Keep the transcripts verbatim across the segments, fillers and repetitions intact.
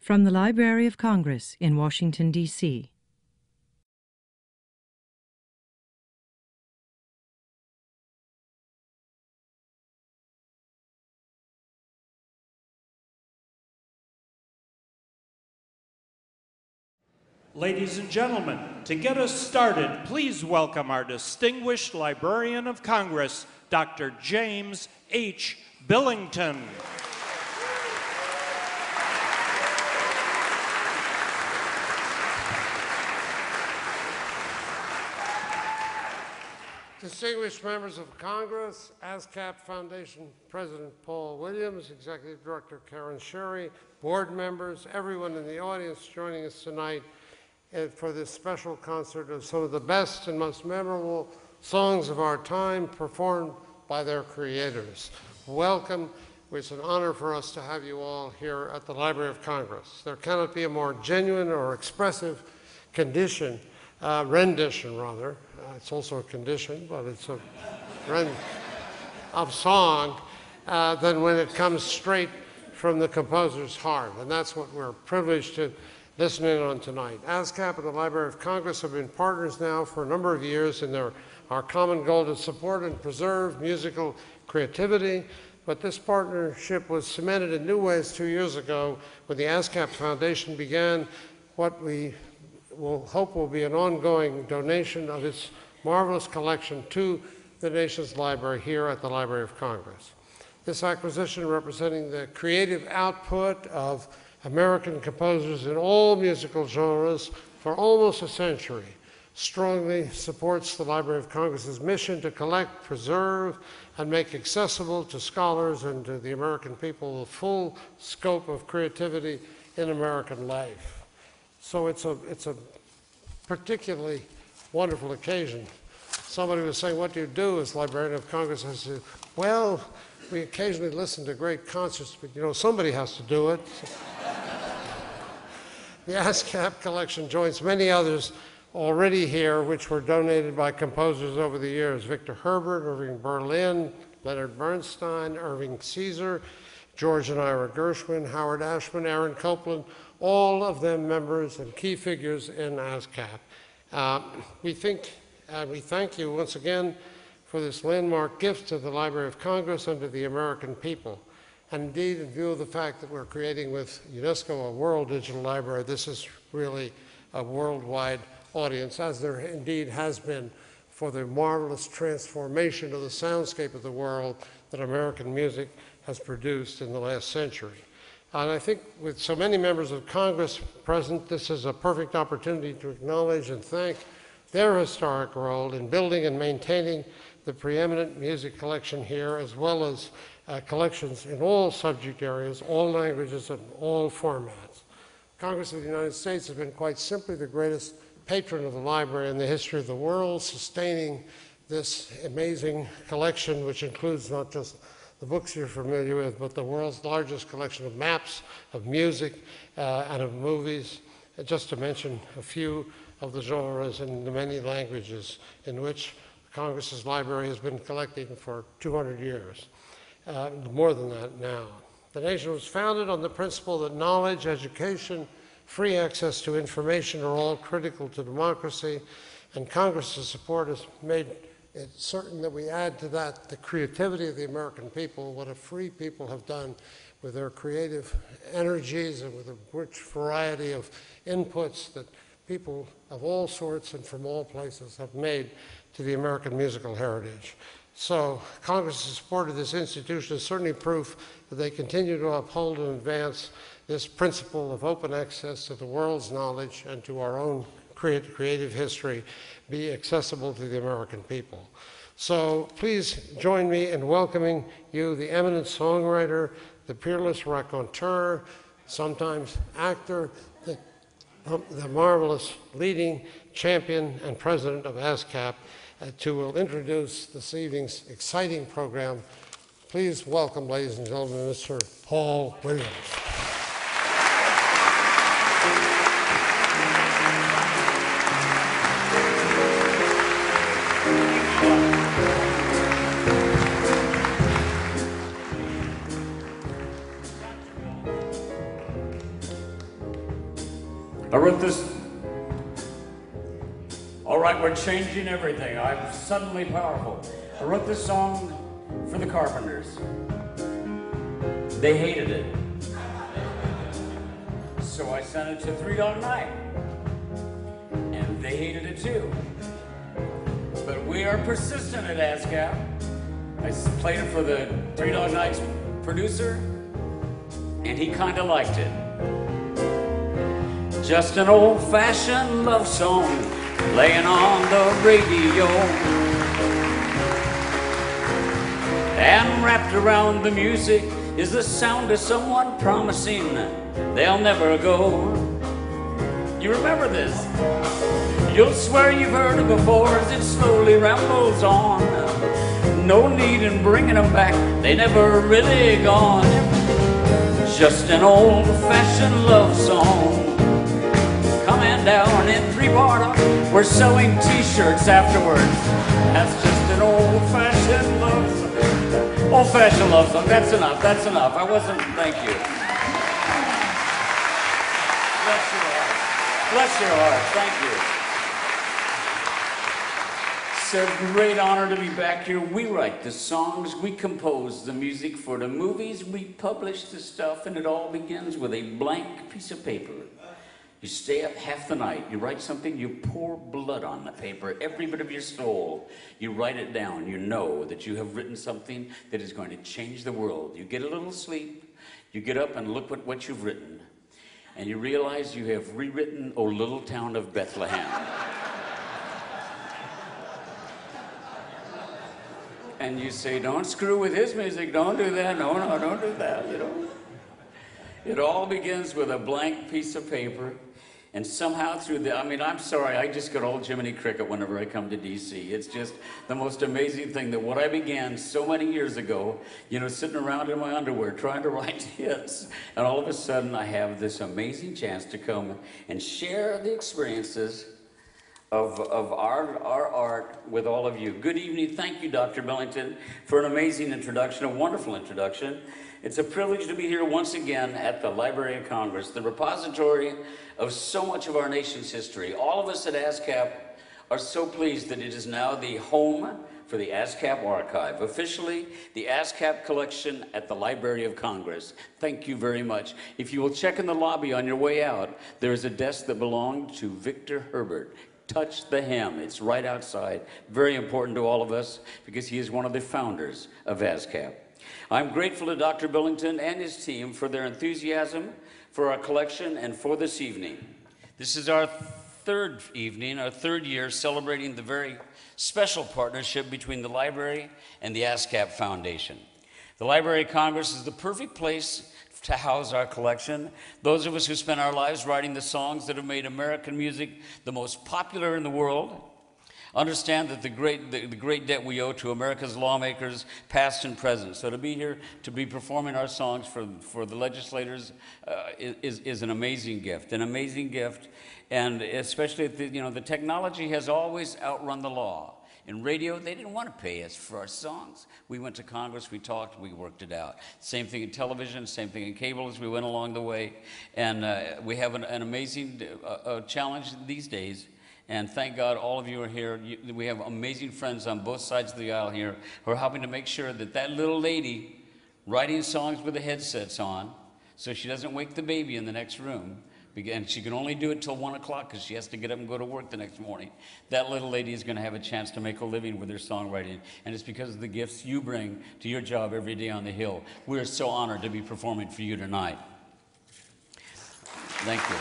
From the Library of Congress in Washington, D C Ladies and gentlemen, to get us started, please welcome our distinguished Librarian of Congress, Doctor James H. Billington. Distinguished members of Congress, ASCAP Foundation President Paul Williams, Executive Director Karen Sherry, board members, everyone in the audience joining us tonight for this special concert of some of the best and most memorable songs of our time performed by their creators. Welcome. It's an honor for us to have you all here at the Library of Congress. There cannot be a more genuine or expressive condition, uh, rendition rather, uh, it's also a condition, but it's a rend of song uh, than when it comes straight from the composer's heart. And that's what we're privileged to listen in on tonight. ASCAP and the Library of Congress have been partners now for a number of years in their, our common goal to support and preserve musical creativity. But this partnership was cemented in new ways two years ago when the ASCAP Foundation began what we will hope will be an ongoing donation of its marvelous collection to the nation's library here at the Library of Congress. This acquisition, representing the creative output of American composers in all musical genres for almost a century, strongly supports the Library of Congress's mission to collect, preserve, and make accessible to scholars and to the American people the full scope of creativity in American life. So it's a, it's a particularly wonderful occasion. Somebody was saying, what do you do as Librarian of Congress? I said, well, we occasionally listen to great concerts, but you know, somebody has to do it. The ASCAP Collection joins many others already here, which were donated by composers over the years. Victor Herbert, Irving Berlin, Leonard Bernstein, Irving Caesar, George and Ira Gershwin, Howard Ashman, Aaron Copland, all of them members and key figures in ASCAP. Uh, we think, and we thank you once again for this landmark gift to the Library of Congress and to the American people. And indeed, in view of the fact that we're creating with UNESCO a world digital library, this is really a worldwide audience, as there indeed has been for the marvelous transformation of the soundscape of the world that American music has produced in the last century. And I think with so many members of Congress present, this is a perfect opportunity to acknowledge and thank their historic role in building and maintaining the preeminent music collection here, as well as uh, collections in all subject areas, all languages, and all formats. Congress of the United States has been quite simply the greatest patron of the library in the history of the world, sustaining this amazing collection, which includes not just the books you're familiar with, but the world's largest collection of maps, of music, uh, and of movies, uh, just to mention a few of the genres and the many languages in which Congress's library has been collecting for two hundred years, uh, more than that now. The nation was founded on the principle that knowledge, education, free access to information are all critical to democracy, and Congress's support has made it certain that we add to that the creativity of the American people, what a free people have done with their creative energies and with a rich variety of inputs that people of all sorts and from all places have made to the American musical heritage. So Congress's support of this institution is certainly proof that they continue to uphold and advance this principle of open access to the world's knowledge and to our own creative history be accessible to the American people. So please join me in welcoming you, the eminent songwriter, the peerless raconteur, sometimes actor, the, the marvelous leading champion and president of ASCAP, uh, to will introduce this evening's exciting program. Please welcome, ladies and gentlemen, Mister Paul Williams. I wrote this. All right, we're changing everything. I'm suddenly powerful. I wrote this song for the Carpenters. They hated it. So I sent it to Three Dog Night. And they hated it too. But we are persistent at ASCAP. I played it for the Three Dog Night's producer, and he kind of liked it. Just an old-fashioned love song playing on the radio. And wrapped around the music is the sound of someone promising they'll never go. You remember this? You'll swear you've heard it before as it slowly rambles on. No need in bringing them back, they never really gone. Just an old-fashioned love song coming down in three-bar. We're sewing t-shirts afterwards. That's just an old-fashioned love song. Old-fashioned love song, that's enough, that's enough. I wasn't, thank you. Bless your heart. Bless your heart, thank you. It's a great honor to be back here. We write the songs, we compose the music for the movies, we publish the stuff, and it all begins with a blank piece of paper. You stay up half the night, you write something, you pour blood on the paper, every bit of your soul. You write it down, you know that you have written something that is going to change the world. You get a little sleep, you get up and look at what you've written, and you realize you have rewritten O Little Town of Bethlehem. And you say, don't screw with his music, don't do that, no, no, don't do that, you know. It all begins with a blank piece of paper, and somehow through the, I mean, I'm sorry, I just get old Jiminy Cricket whenever I come to D C. It's just the most amazing thing that what I began so many years ago, you know, sitting around in my underwear trying to write hits, and all of a sudden I have this amazing chance to come and share the experiences Of, of our, our art with all of you. Good evening. Thank you, Doctor Billington, for an amazing introduction, a wonderful introduction. It's a privilege to be here once again at the Library of Congress, the repository of so much of our nation's history. All of us at ASCAP are so pleased that it is now the home for the ASCAP Archive, officially the ASCAP Collection at the Library of Congress. Thank you very much. If you will check in the lobby on your way out, there is a desk that belonged to Victor Herbert. Touch the hem. It's right outside. Very important to all of us because he is one of the founders of ASCAP. I'm grateful to Doctor Billington and his team for their enthusiasm for our collection and for this evening. This is our third evening, our third year celebrating the very special partnership between the library and the ASCAP Foundation. The Library of Congress is the perfect place to house our collection. Those of us who spend our lives writing the songs that have made American music the most popular in the world understand that the great, the, the great debt we owe to America's lawmakers, past and present. So to be here, to be performing our songs for, for the legislators uh, is, is an amazing gift, an amazing gift. And especially, if the, you know, the technology has always outrun the law. In radio, they didn't want to pay us for our songs. We went to Congress, we talked, we worked it out. Same thing in television, same thing in cable as we went along the way. And uh, we have an, an amazing uh, uh, challenge these days. And thank God all of you are here. You, we have amazing friends on both sides of the aisle here who are helping to make sure that that little lady writing songs with the headsets on so she doesn't wake the baby in the next room, and she can only do it till one o'clock because she has to get up and go to work the next morning. That little lady is going to have a chance to make a living with her songwriting, and it's because of the gifts you bring to your job every day on the Hill. We are so honored to be performing for you tonight. Thank you.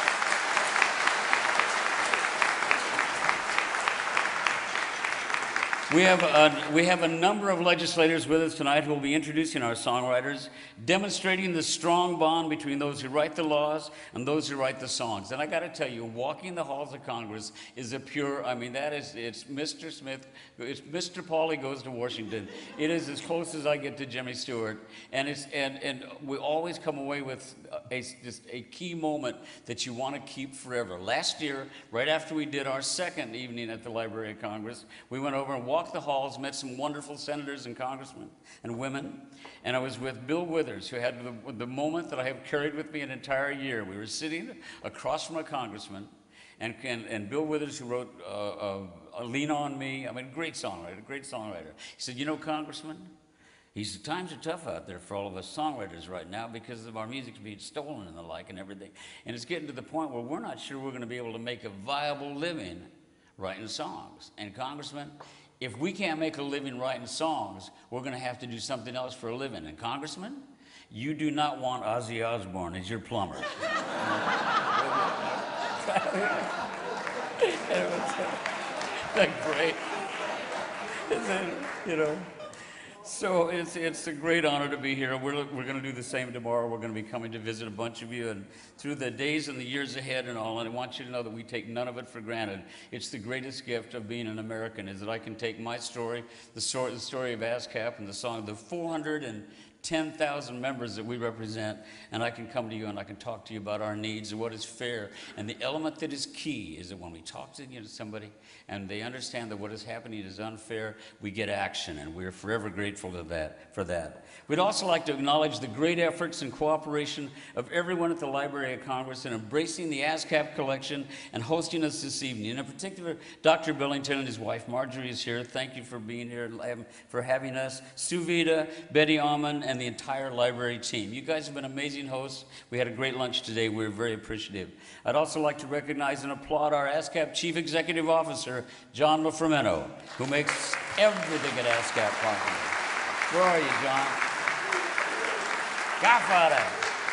We have, a, we have a number of legislators with us tonight who will be introducing our songwriters, demonstrating the strong bond between those who write the laws and those who write the songs. And I got to tell you, walking the halls of Congress is a pure, I mean, that is, it's Mister Smith, it's Mister Pauly Goes to Washington. It is as close as I get to Jimmy Stewart. And, it's, and, and we always come away with a, just a key moment that you want to keep forever. Last year, right after we did our second evening at the Library of Congress, we went over and walked walked the halls, met some wonderful senators and congressmen and women, and I was with Bill Withers, who had the, the moment that I have carried with me an entire year. We were sitting across from a congressman, and, and, and Bill Withers, who wrote uh, uh, Lean On Me, I mean, great songwriter, great songwriter. He said, you know, Congressman, he said, times are tough out there for all of us songwriters right now because of our music's being stolen and the like and everything. And it's getting to the point where we're not sure we're going to be able to make a viable living writing songs. And Congressman, if we can't make a living writing songs, we're going to have to do something else for a living. And Congressman, you do not want Ozzy Osbourne as your plumber. Isn't that great? Isn't it, you know? So it's, it's a great honor to be here. We're, we're going to do the same tomorrow. We're going to be coming to visit a bunch of you, and through the days and the years ahead and all, and I want you to know that we take none of it for granted. It's the greatest gift of being an American, is that I can take my story, the story, the story of ASCAP and the song, the four hundred ten thousand members that we represent, and I can come to you and I can talk to you about our needs and what is fair. And the element that is key is that when we talk to you know, somebody and they understand that what is happening is unfair, we get action, and we're forever grateful to that, for that. We'd also like to acknowledge the great efforts and cooperation of everyone at the Library of Congress in embracing the ASCAP Collection and hosting us this evening. In particular, Doctor Billington and his wife Marjorie is here. Thank you for being here and for having us. Suvita, Betty Almond, and the entire library team. You guys have been amazing hosts. We had a great lunch today. We're very appreciative. I'd also like to recognize and applaud our ASCAP Chief Executive Officer, John LaFrumento, who makes everything at ASCAP possible. Where are you, John? Godfather.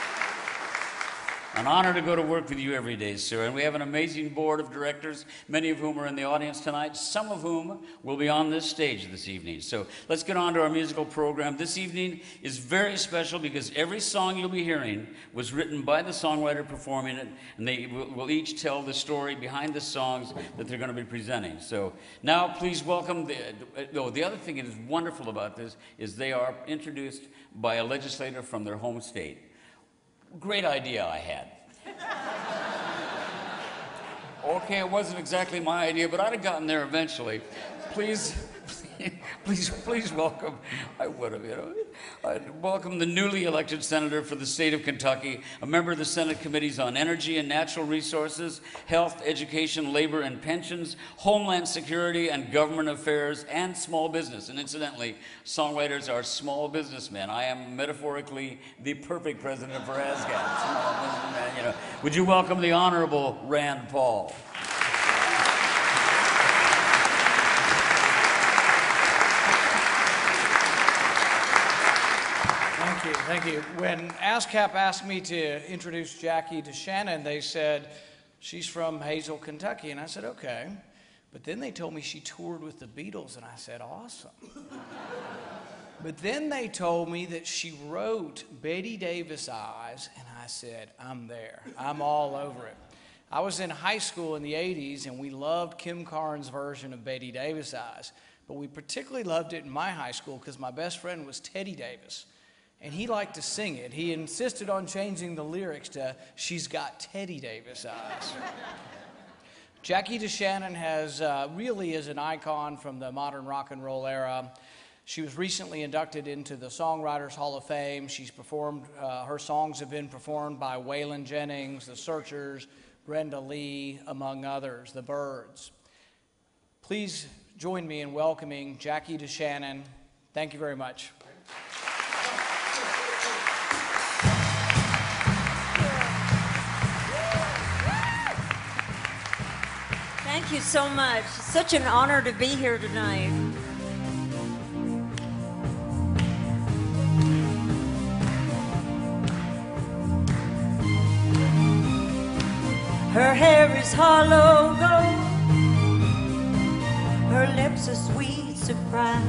An honor to go to work with you every day, sir. And we have an amazing board of directors, many of whom are in the audience tonight, some of whom will be on this stage this evening. So let's get on to our musical program. This evening is very special because every song you'll be hearing was written by the songwriter performing it, and they will each tell the story behind the songs that they're going to be presenting. So now please welcome the, oh, the other thing that is wonderful about this is they are introduced by a legislator from their home state. Great idea I had. Okay, it wasn't exactly my idea, but I'd have gotten there eventually. Please, please, please welcome, I would have, you know, I'd welcome the newly elected senator for the state of Kentucky, a member of the Senate Committees on Energy and Natural Resources, Health, Education, Labor and Pensions, Homeland Security and Government Affairs, and Small Business. And incidentally, songwriters are small businessmen. I am metaphorically the perfect president for ASCAP. Small businessman, you know. Would you welcome the Honorable Rand Paul? Thank you, thank you. When ASCAP asked me to introduce Jackie DeShannon, they said, she's from Hazel, Kentucky, and I said, okay. But then they told me she toured with the Beatles, and I said, awesome. But then they told me that she wrote Betty Davis Eyes, and I said, I'm there. I'm all over it. I was in high school in the eighties, and we loved Kim Carnes' version of Betty Davis Eyes, but we particularly loved it in my high school because my best friend was Teddy Davis. And he liked to sing it. He insisted on changing the lyrics to, she's got Teddy Davis eyes. Jackie DeShannon has, uh, really is an icon from the modern rock and roll era. She was recently inducted into the Songwriters Hall of Fame. She's performed, uh, her songs have been performed by Waylon Jennings, The Searchers, Brenda Lee, among others, The Byrds. Please join me in welcoming Jackie DeShannon. Thank you very much. Thank you so much. It's such an honor to be here tonight. Her hair is hollow gold, her lips a sweet surprise,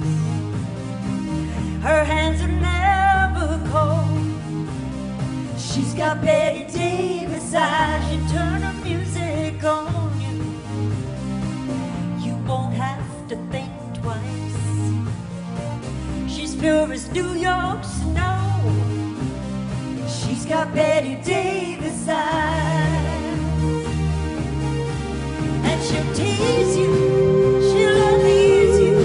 her hands are never cold. She's got Betty Davis eyes, you turn her music on. Won't have to think twice. She's pure as New York snow. She's got Betty Davis eyes. And she'll tease you, she'll unease you,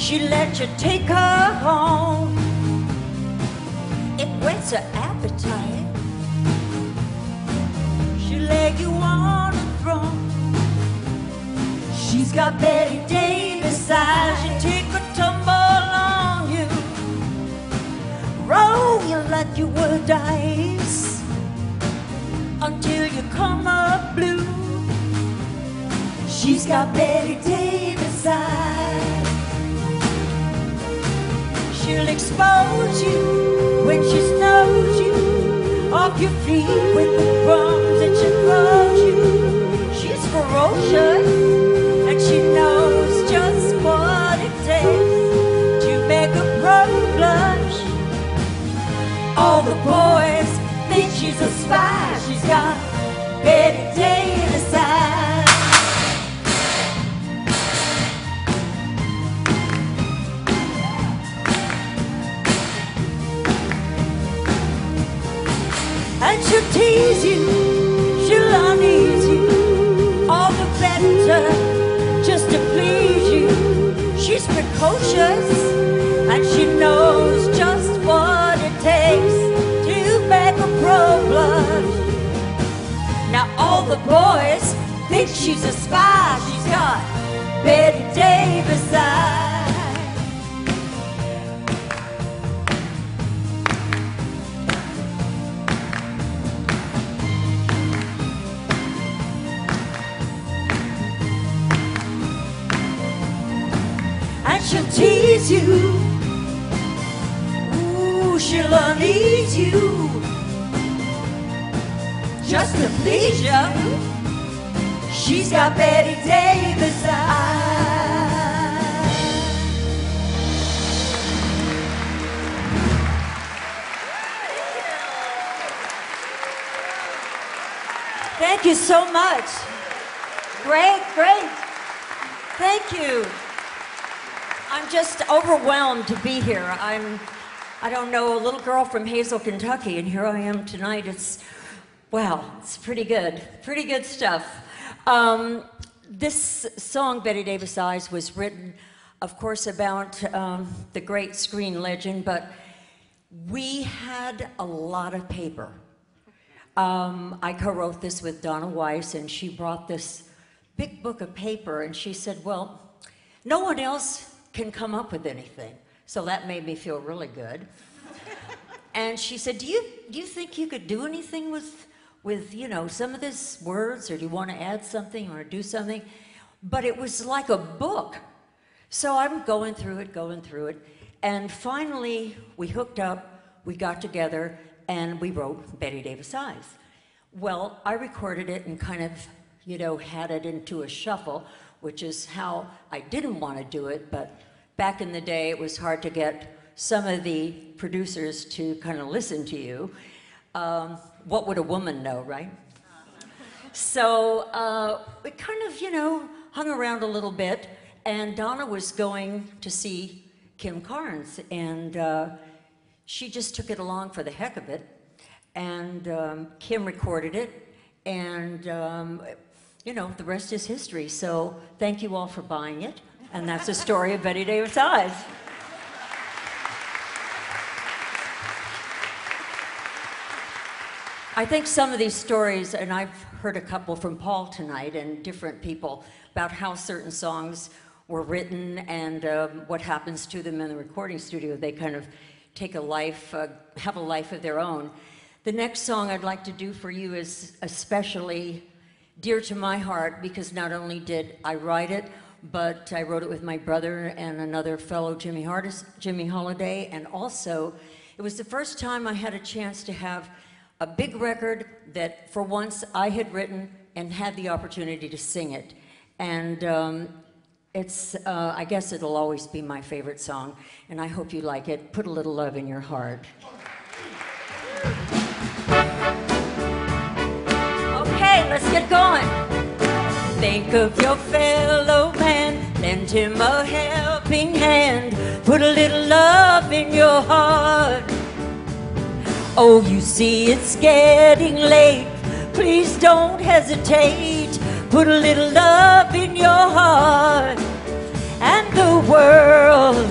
She let you take her home. It whets her appetite. She lay you on a throne. She's got Betty Davis eyes. She take a tumble on you, roll you like you were dice, until you come up blue. She's got Betty Davis eyes. She'll expose you when she snows you off your feet with the crumbs that she throws you. She's ferocious and she knows just what it takes to make a pro blush. All the boys think she's a spy. She's got Betty Davis eyes. And she'll tease you, she'll unease you, all the better just to please you. She's precocious and she knows just what it takes to make a pro blush. Now all the boys think she's a spy. She's got Betty Davis eyes. She'll tease you, ooh, she'll unease you, just to please you. She's got Betty Davis eyes. Thank you so much. Great, great. Thank you. I'm just overwhelmed to be here. I'm, I don't know, a little girl from Hazel, Kentucky, and here I am tonight. It's, wow, it's pretty good. Pretty good stuff. Um, this song, Betty Davis Eyes, was written, of course, about um, the great screen legend, but we had a lot of paper. Um, I co-wrote this with Donna Weiss, and she brought this big book of paper, and she said, well, no one else can come up with anything. So that made me feel really good. And she said, do you, do you think you could do anything with, with, you know, some of these words, or do you want to add something or do something? But it was like a book. So I'm going through it, going through it. And finally, we hooked up, we got together, and we wrote Betty Davis Eyes. Well, I recorded it and kind of, you know, had it into a shuffle, which is how I didn't want to do it, but back in the day it was hard to get some of the producers to kind of listen to you. Um, what would a woman know, right? So uh, we kind of, you know, hung around a little bit, and Donna was going to see Kim Carnes, and uh, she just took it along for the heck of it, and um, Kim recorded it, and um, you know, the rest is history. So thank you all for buying it. And that's the story of Betty Davis Eyes. I think some of these stories, and I've heard a couple from Paul tonight and different people about how certain songs were written and um, what happens to them in the recording studio. They kind of take a life, uh, have a life of their own. The next song I'd like to do for you is especially dear to my heart, because not only did I write it, but I wrote it with my brother and another fellow, Jimmy, Hardis, Jimmy Holiday, and also it was the first time I had a chance to have a big record that for once I had written and had the opportunity to sing it. And um, it's, uh, I guess it'll always be my favorite song, and I hope you like it. Put a Little Love in Your Heart. Okay, let's get going. Think of your fellow man, lend him a helping hand, put a little love in your heart. Oh, you see it's getting late, please don't hesitate, put a little love in your heart. And the world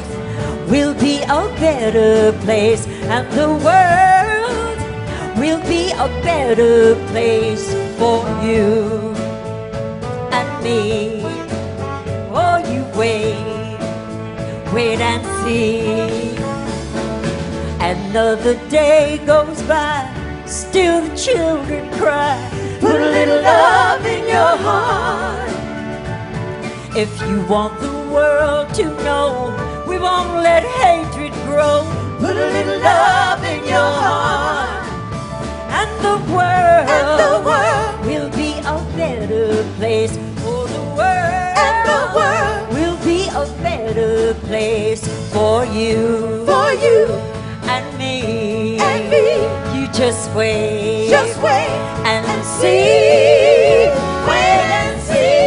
better place, and the world will be a better place for you and me. Oh, you wait, wait and see. Another day goes by, still the children cry. Put a little love in your heart. If you want the world to know we won't let hatred grow, put a little love in your heart, and the world, and the world will be a better place. For the world, and the world will be a better place for you, for you and me, and me. You just wait, just wait and, and see, wait and see.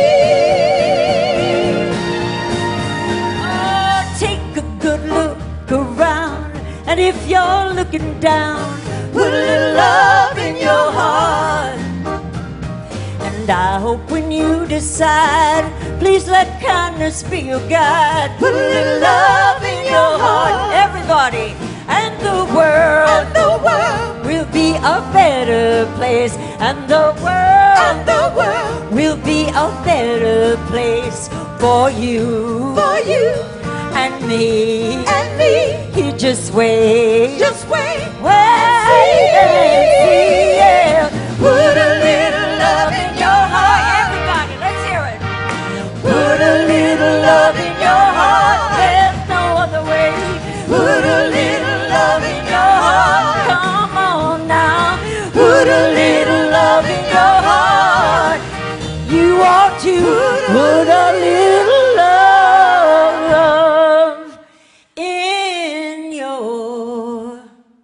Oh, take a good look around, and if you're looking down, put a little love in your heart. And I hope when you decide, please let kindness be your guide. Put a little love in your heart, everybody. And the world, and the world will be a better place. And the world, and the world will be a better place for you, for you and me, and me. You just wait, just wait, wait and see. Yeah. Put a little love in your heart, everybody. Let's hear it. Put a little love in your heart. There's no other way. Put a little love in your heart. Come on now. Put a little love in your heart. You ought to put a little love in your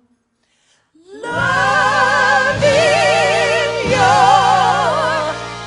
love in your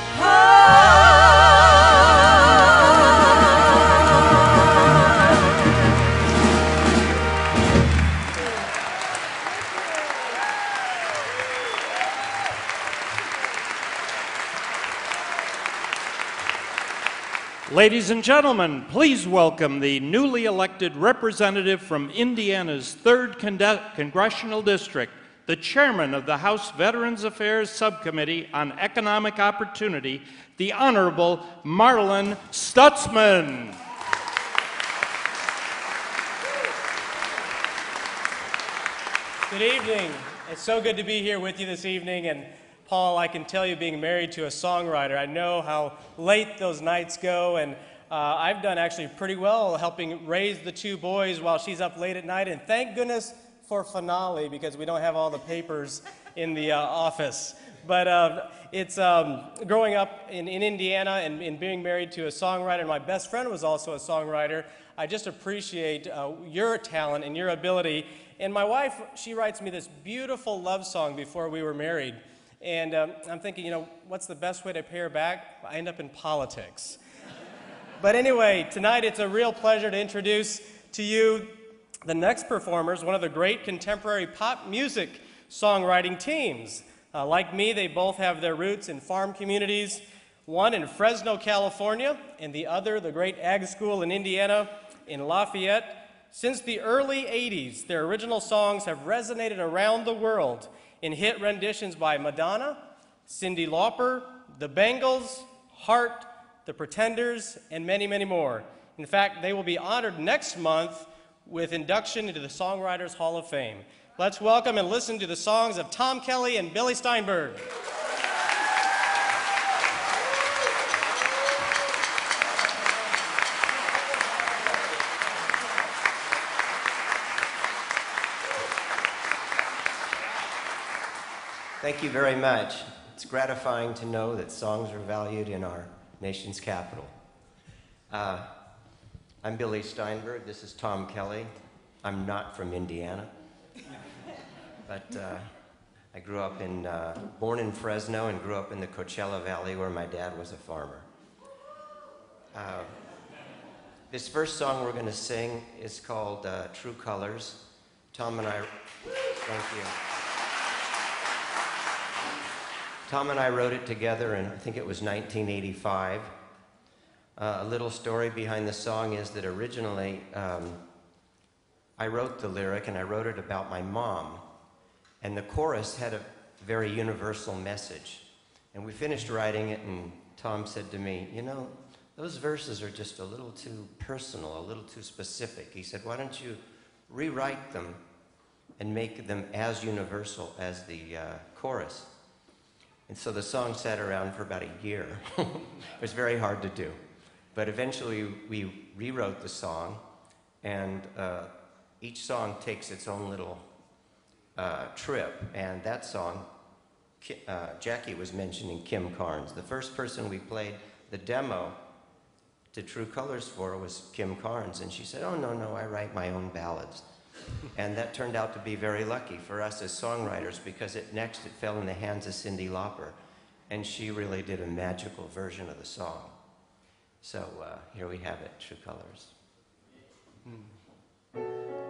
Ladies and gentlemen, please welcome the newly elected representative from Indiana's third Congressional District, the chairman of the House Veterans Affairs Subcommittee on Economic Opportunity, the Honorable Marlin Stutzman. Good evening. It's so good to be here with you this evening, and Paul, I can tell you, being married to a songwriter, I know how late those nights go, and uh, I've done actually pretty well helping raise the two boys while she's up late at night, and thank goodness for finale, because we don't have all the papers in the uh, office. But uh, it's um, growing up in, in Indiana and, and being married to a songwriter, and my best friend was also a songwriter. I just appreciate uh, your talent and your ability. And my wife, she writes me this beautiful love song before we were married. And um, I'm thinking, you know, what's the best way to pay her back? I end up in politics. But anyway, tonight it's a real pleasure to introduce to you the next performers, one of the great contemporary pop music songwriting teams. Uh, like me, they both have their roots in farm communities, one in Fresno, California, and the other, the great ag school in Indiana, in Lafayette. Since the early eighties, their original songs have resonated around the world in hit renditions by Madonna, Cyndi Lauper, The Bangles, Heart, The Pretenders, and many, many more. In fact, they will be honored next month with induction into the Songwriters Hall of Fame. Let's welcome and listen to the songs of Tom Kelly and Billy Steinberg. Thank you very much. It's gratifying to know that songs are valued in our nation's capital. Uh, I'm Billy Steinberg. This is Tom Kelly. I'm not from Indiana, but uh, I grew up in, uh, born in Fresno and grew up in the Coachella Valley where my dad was a farmer. Uh, this first song we're going to sing is called uh, True Colors. Tom and I, thank you. Tom and I wrote it together in, I think it was nineteen eighty-five. Uh, a little story behind the song is that originally um, I wrote the lyric, and I wrote it about my mom. And the chorus had a very universal message. And we finished writing it, and Tom said to me, you know, those verses are just a little too personal, a little too specific. He said, why don't you rewrite them and make them as universal as the uh, chorus? And so the song sat around for about a year. It was very hard to do. But eventually we rewrote the song, and uh, each song takes its own little uh, trip. And that song, uh, Jackie was mentioning Kim Carnes. The first person we played the demo to True Colors for was Kim Carnes. And she said, oh, no, no, I write my own ballads. And that turned out to be very lucky for us as songwriters, because it next it fell in the hands of Cyndi Lauper, and she really did a magical version of the song. So uh, here we have it, True Colors. Hmm.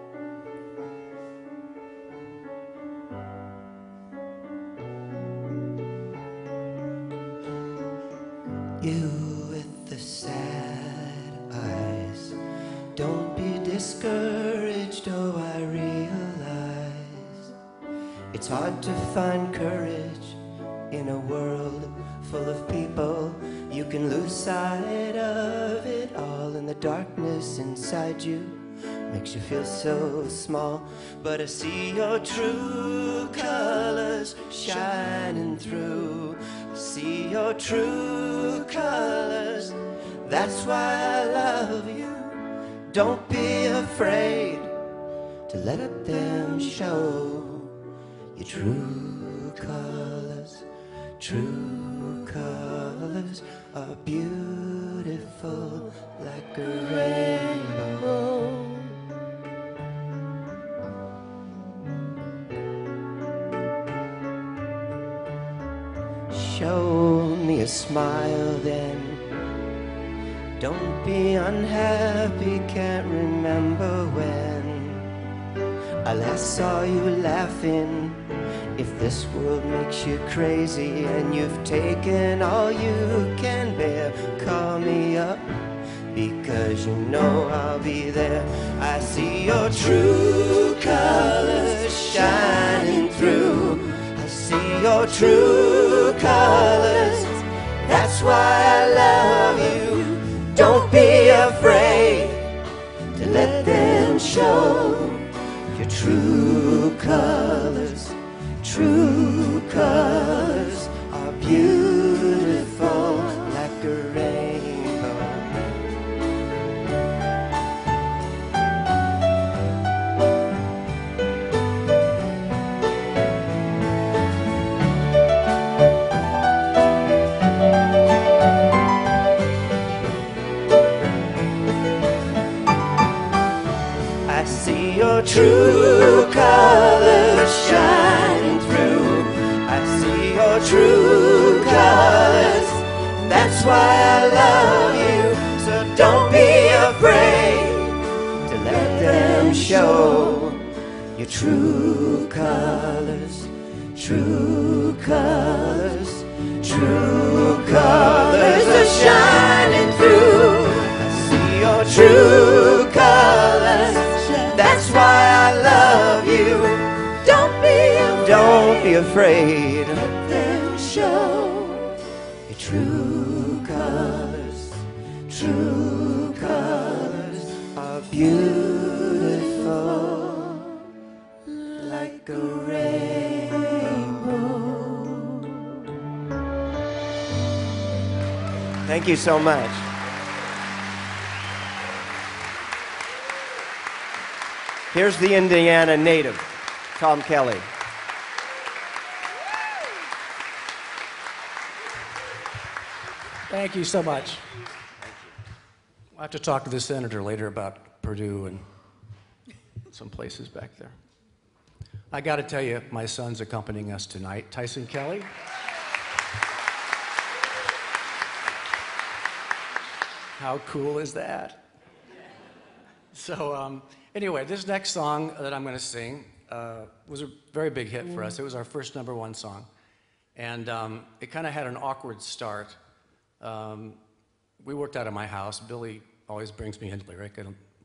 You with the sad eyes, don't be discouraged, oh I realize it's hard to find courage in a world full of people. You can lose sight of it all, and the darkness inside you makes you feel so small. But I see your true colors shining through. I see your true colors, that's why I love you. Don't be afraid to let them show your true colors. True colors are beautiful like a rainbow. Show me a smile then. Don't be unhappy, can't remember when I last saw you laughing. If this world makes you crazy and you've taken all you can bear, call me up, because you know I'll be there. I see your true colors shining through. I see your true colors, that's why I love you. Don't be afraid to let them show your true colors. True colors are beautiful like a rainbow. I see your true colors shining through. I see your true colors, that's why I love you. So don't be afraid to let them show your true colors. True colors, true colors are shining through. I see your true colors, that's why I love you. Don't be, don't be afraid. Let them show your true colors. True colors are beautiful like a rainbow. Thank you so much. Here's the Indiana native, Tom Kelly. Thank you so much. I'll have to talk to the senator later about Purdue and some places back there. I got to tell you, my son's accompanying us tonight. Tyson Kelly. How cool is that? So um, anyway, this next song that I'm going to sing uh, was a very big hit for us. It was our first number one song. And um, it kind of had an awkward start. Um, we worked out of my house. Billy always brings me in lyric, and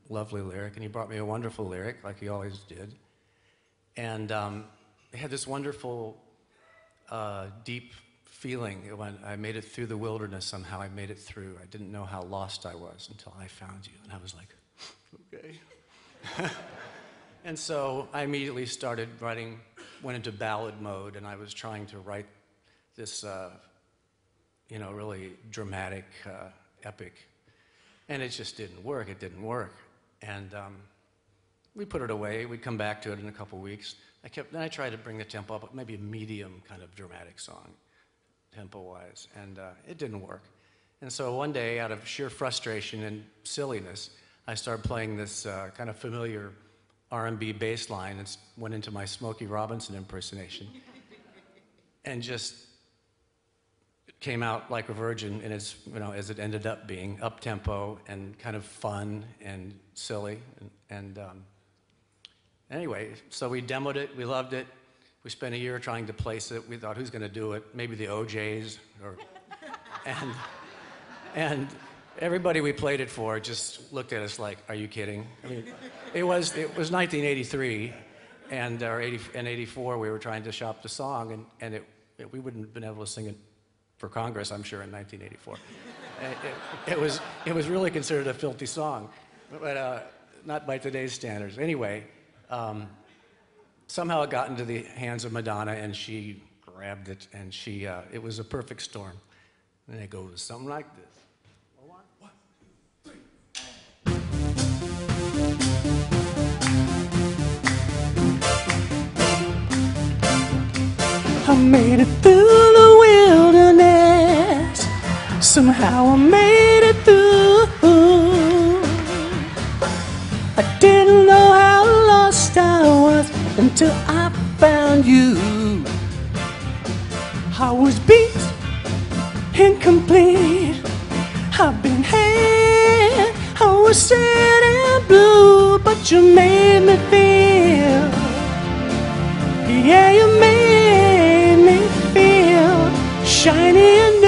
lovely lyric, and he brought me a wonderful lyric, like he always did. And um, it had this wonderful, uh, deep feeling when I made it through the wilderness somehow. I made it through. I didn't know how lost I was until I found you. And I was like, okay. And so I immediately started writing, went into ballad mode, and I was trying to write this, uh, you know, really dramatic, uh, epic. And it just didn't work. It didn't work. And um, we put it away. We'd come back to it in a couple weeks. I kept, then I tried to bring the tempo up, maybe a medium kind of dramatic song, tempo-wise, and uh, it didn't work. And so one day, out of sheer frustration and silliness, I started playing this uh, kind of familiar R and B bass line and went into my Smokey Robinson impersonation, and just came out like a virgin, and as you know, as it ended up being, up tempo and kind of fun and silly, and, and um, anyway, so we demoed it, we loved it. We spent a year trying to place it. We thought, who's going to do it? Maybe the O Js, or and and everybody we played it for just looked at us like, are you kidding? I mean, it was it was nineteen eighty-three, and or eighty and eighty-four. We were trying to shop the song, and and it, it we wouldn't have been able to sing it for Congress, I'm sure, in nineteen eighty-four. it, it, it was it was really considered a filthy song, but uh, not by today's standards. Anyway, um, somehow it got into the hands of Madonna, and she grabbed it, and she uh, it was a perfect storm. And it goes something like this. One, one, two, three. I made it through the wilderness. Somehow I made it through. I didn't know how lost I was until I found you. I was beat, incomplete. I've been had, I was sad and blue, but you made me feel. Yeah, you made me feel shiny and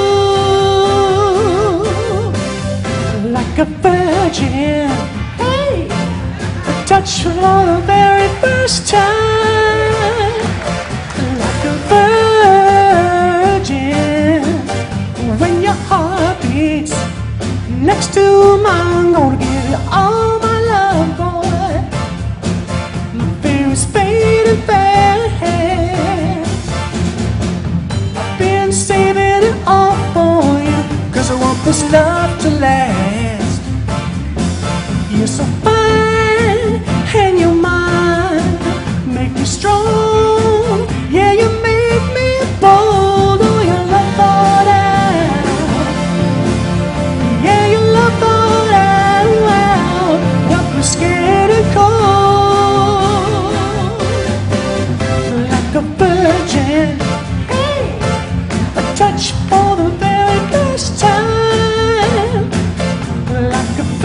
new, like a virgin. Hey, a touch for the very first time, like a virgin. When your heart beats next to mine, I'm gonna give you all my love, boy. My fear is fading fast. I've been saving it all for you, cause I want this love to last. You're so fine, and you're mine, make me strong. Yeah, you make me bold. Oh, your love thought out. Yeah, your love thought out. Not me scared and cold, like a virgin. Hey, a touch for the very first time, like a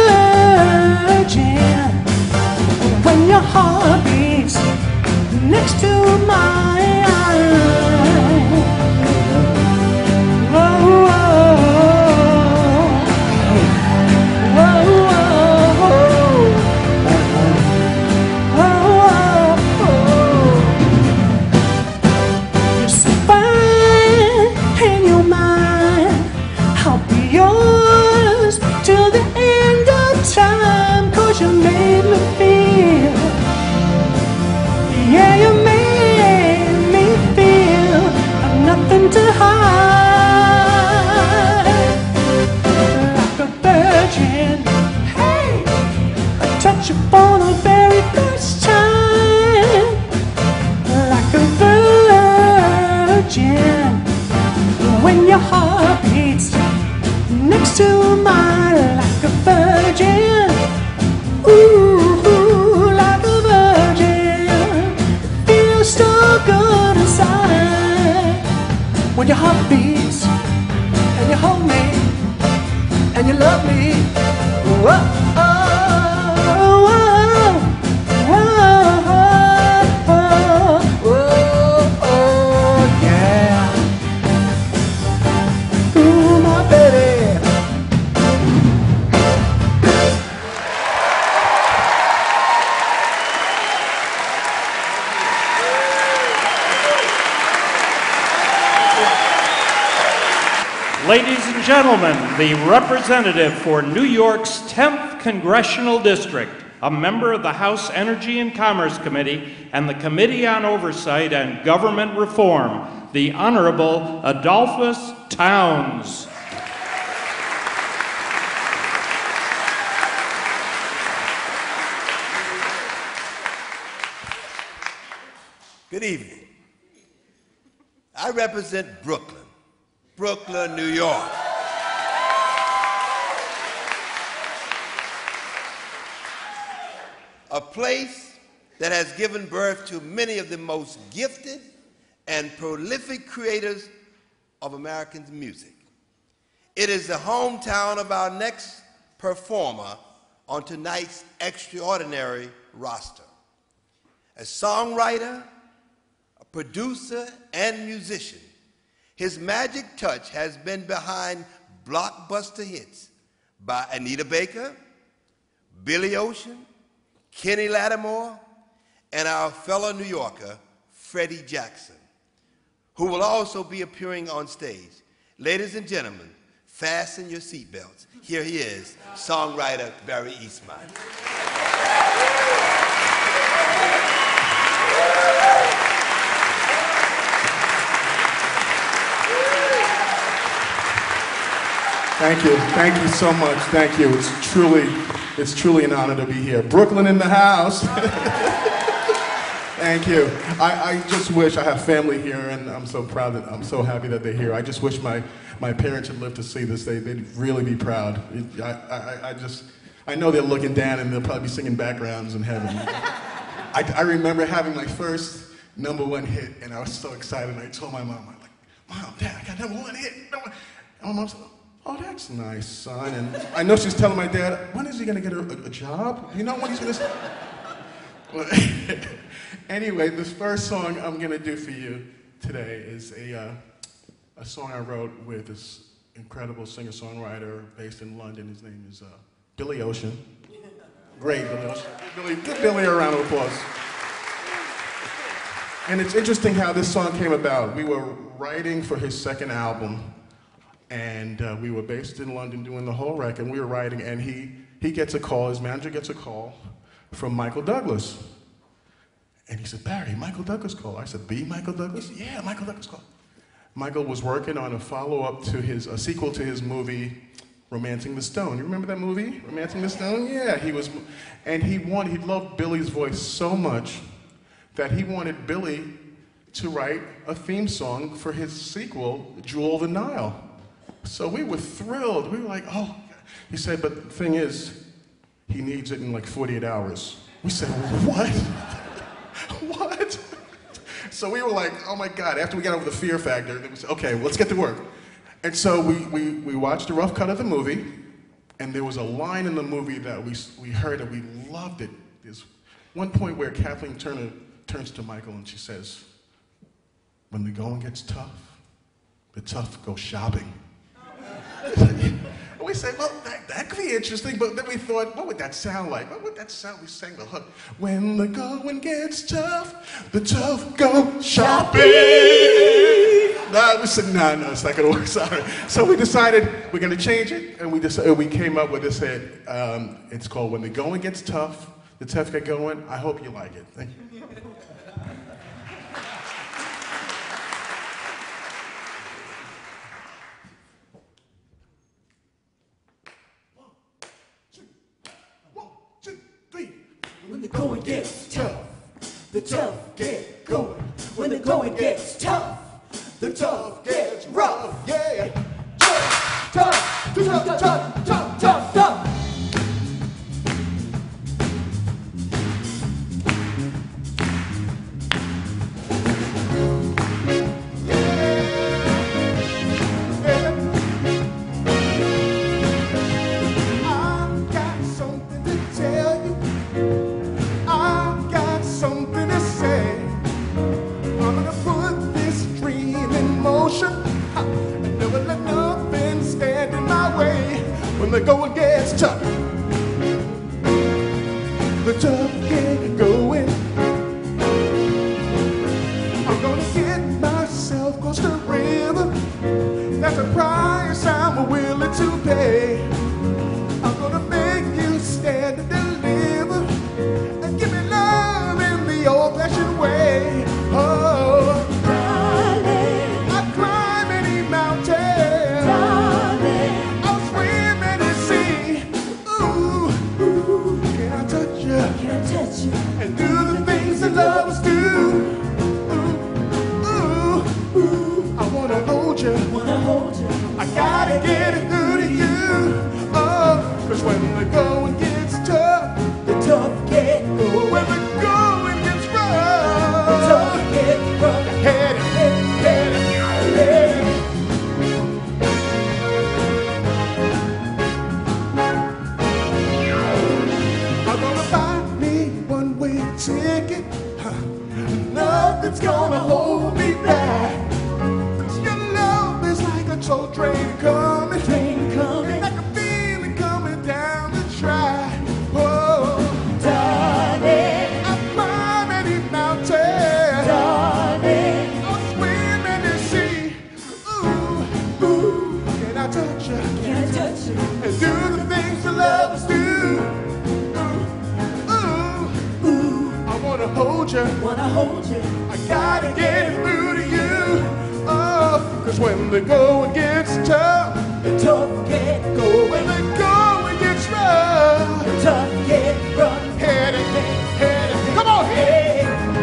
virgin. When your heart beats next to mine. Whoa, whoa, whoa, whoa, whoa. You're so fine and you're mine. I'll be yours till the end of time, cause you made me feel. Yeah, you made me feel I've nothing to hide, like a virgin. Hey, I touch you for the very first time, like a virgin. When your heart beats next to mine, like a virgin. Ooh, like a virgin. Feels so good inside when your heart beats and you hold me and you love me. Whoa, oh, whoa, whoa, whoa, whoa, yeah. Ooh, my baby. gentlemen, the representative for New York's tenth Congressional District, a member of the House Energy and Commerce Committee and the Committee on Oversight and Government Reform, the Honorable Edolphus Towns. Good evening. I represent Brooklyn, Brooklyn, New York. A place that has given birth to many of the most gifted and prolific creators of American music. It is the hometown of our next performer on tonight's extraordinary roster. A songwriter, a producer, and musician, his magic touch has been behind blockbuster hits by Anita Baker, Billy Ocean, Kenny Lattimore, and our fellow New Yorker, Freddie Jackson, who will also be appearing on stage. Ladies and gentlemen, fasten your seatbelts. Here he is, songwriter Barry Eastmond. Thank you. Thank you so much. Thank you. It's truly, it's truly an honor to be here. Brooklyn in the house. Thank you. I, I just wish I have family here, and I'm so proud that I'm so happy that they're here. I just wish my, my parents had lived to see this. They, they'd really be proud. I, I, I just, I know they're looking down and they'll probably be singing backgrounds in heaven. I, I remember having my first number one hit, and I was so excited. And I told my mom, I'm like, Mom, Dad, I got number one hit. Number... And my mom said, oh, that's nice, son. And I know she's telling my dad, when is he gonna get a, a, a job? You know when he's gonna... Well, anyway, this first song I'm gonna do for you today is a, uh, a song I wrote with this incredible singer-songwriter based in London. His name is uh, Billy Ocean. Great, Billy Ocean. Billy, give Billy a round of applause. And it's interesting how this song came about. We were writing for his second album, and uh, we were based in London doing the whole record, and we were writing, and he, he gets a call, his manager gets a call from Michael Douglas. And he said, Barry, Michael Douglas called. I said, B. Michael Douglas? Yeah, Michael Douglas called. Michael was working on a follow-up to his, a sequel to his movie, Romancing the Stone. You remember that movie, Romancing the Stone? Yeah, he was, and he wanted, he loved Billy's voice so much that he wanted Billy to write a theme song for his sequel, Jewel of the Nile. So we were thrilled. We were like, oh. He said, but the thing is, he needs it in like forty-eight hours. We said, what? What? So we were like, oh my God. After we got over the fear factor, we said, okay, well, let's get to work. And so we, we, we watched a rough cut of the movie, and there was a line in the movie that we, we heard and we loved it. There's one point where Kathleen Turner turns to Michael and she says, when the going gets tough, the tough go shopping. And we said, well, that, that could be interesting, but then we thought, what would that sound like? What would that sound? We sang the hook. When the going gets tough, the tough go shopping. Nah, we said, no, no, it's not gonna work, sorry. So we decided we're gonna change it, and we decided, we came up with this hit. Um, it's called When the Going Gets Tough, the Tough Get Going. I hope you like it. Thank you. When the going gets tough, the tough get going. When the going gets tough, the tough gets rough. Yeah. Tough, tough, tough, tough, tough, tough, tough, tough. When the going gets tough, the tough get going. I'm gonna get myself close to the river. That's a price I'm willing pay. I'm gonna make you stand and deliver and give me love in the old-fashioned way. Oh, darling, I'll climb any mountain. Darling, I'll swim any sea. Ooh, ooh, can I touch you? Can I touch you? And do the things that lovers do. Wanna hold you. I gotta get it through to you. Oh, cause when the going gets tough, the tough get going. When the going gets rough, the tough get rough. Head it, head it, head it, head it. I'm gonna buy me one-way ticket. Huh. Nothing's gonna hold me back. Soul train coming, train coming, like a feeling coming down the track. Oh, darling, I'll climb any mountain. Darling, I'll swim in the sea. Ooh, ooh, can I touch you? Can I touch you? And do the things the lovers do. Ooh, ooh, ooh, I wanna hold you. Wanna hold you. I gotta get it through to you. Cause when the going gets tough, the tough get going. When the going gets rough, the tough get rough. Head it, head it, come on, head.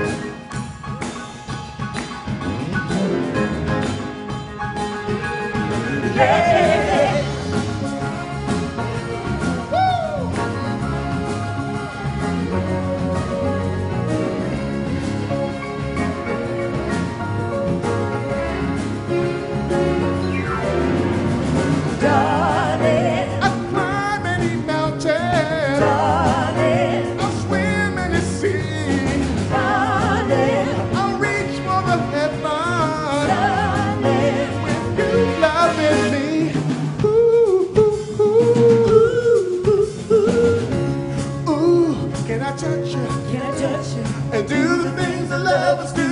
Hey. And do the things that lovers do.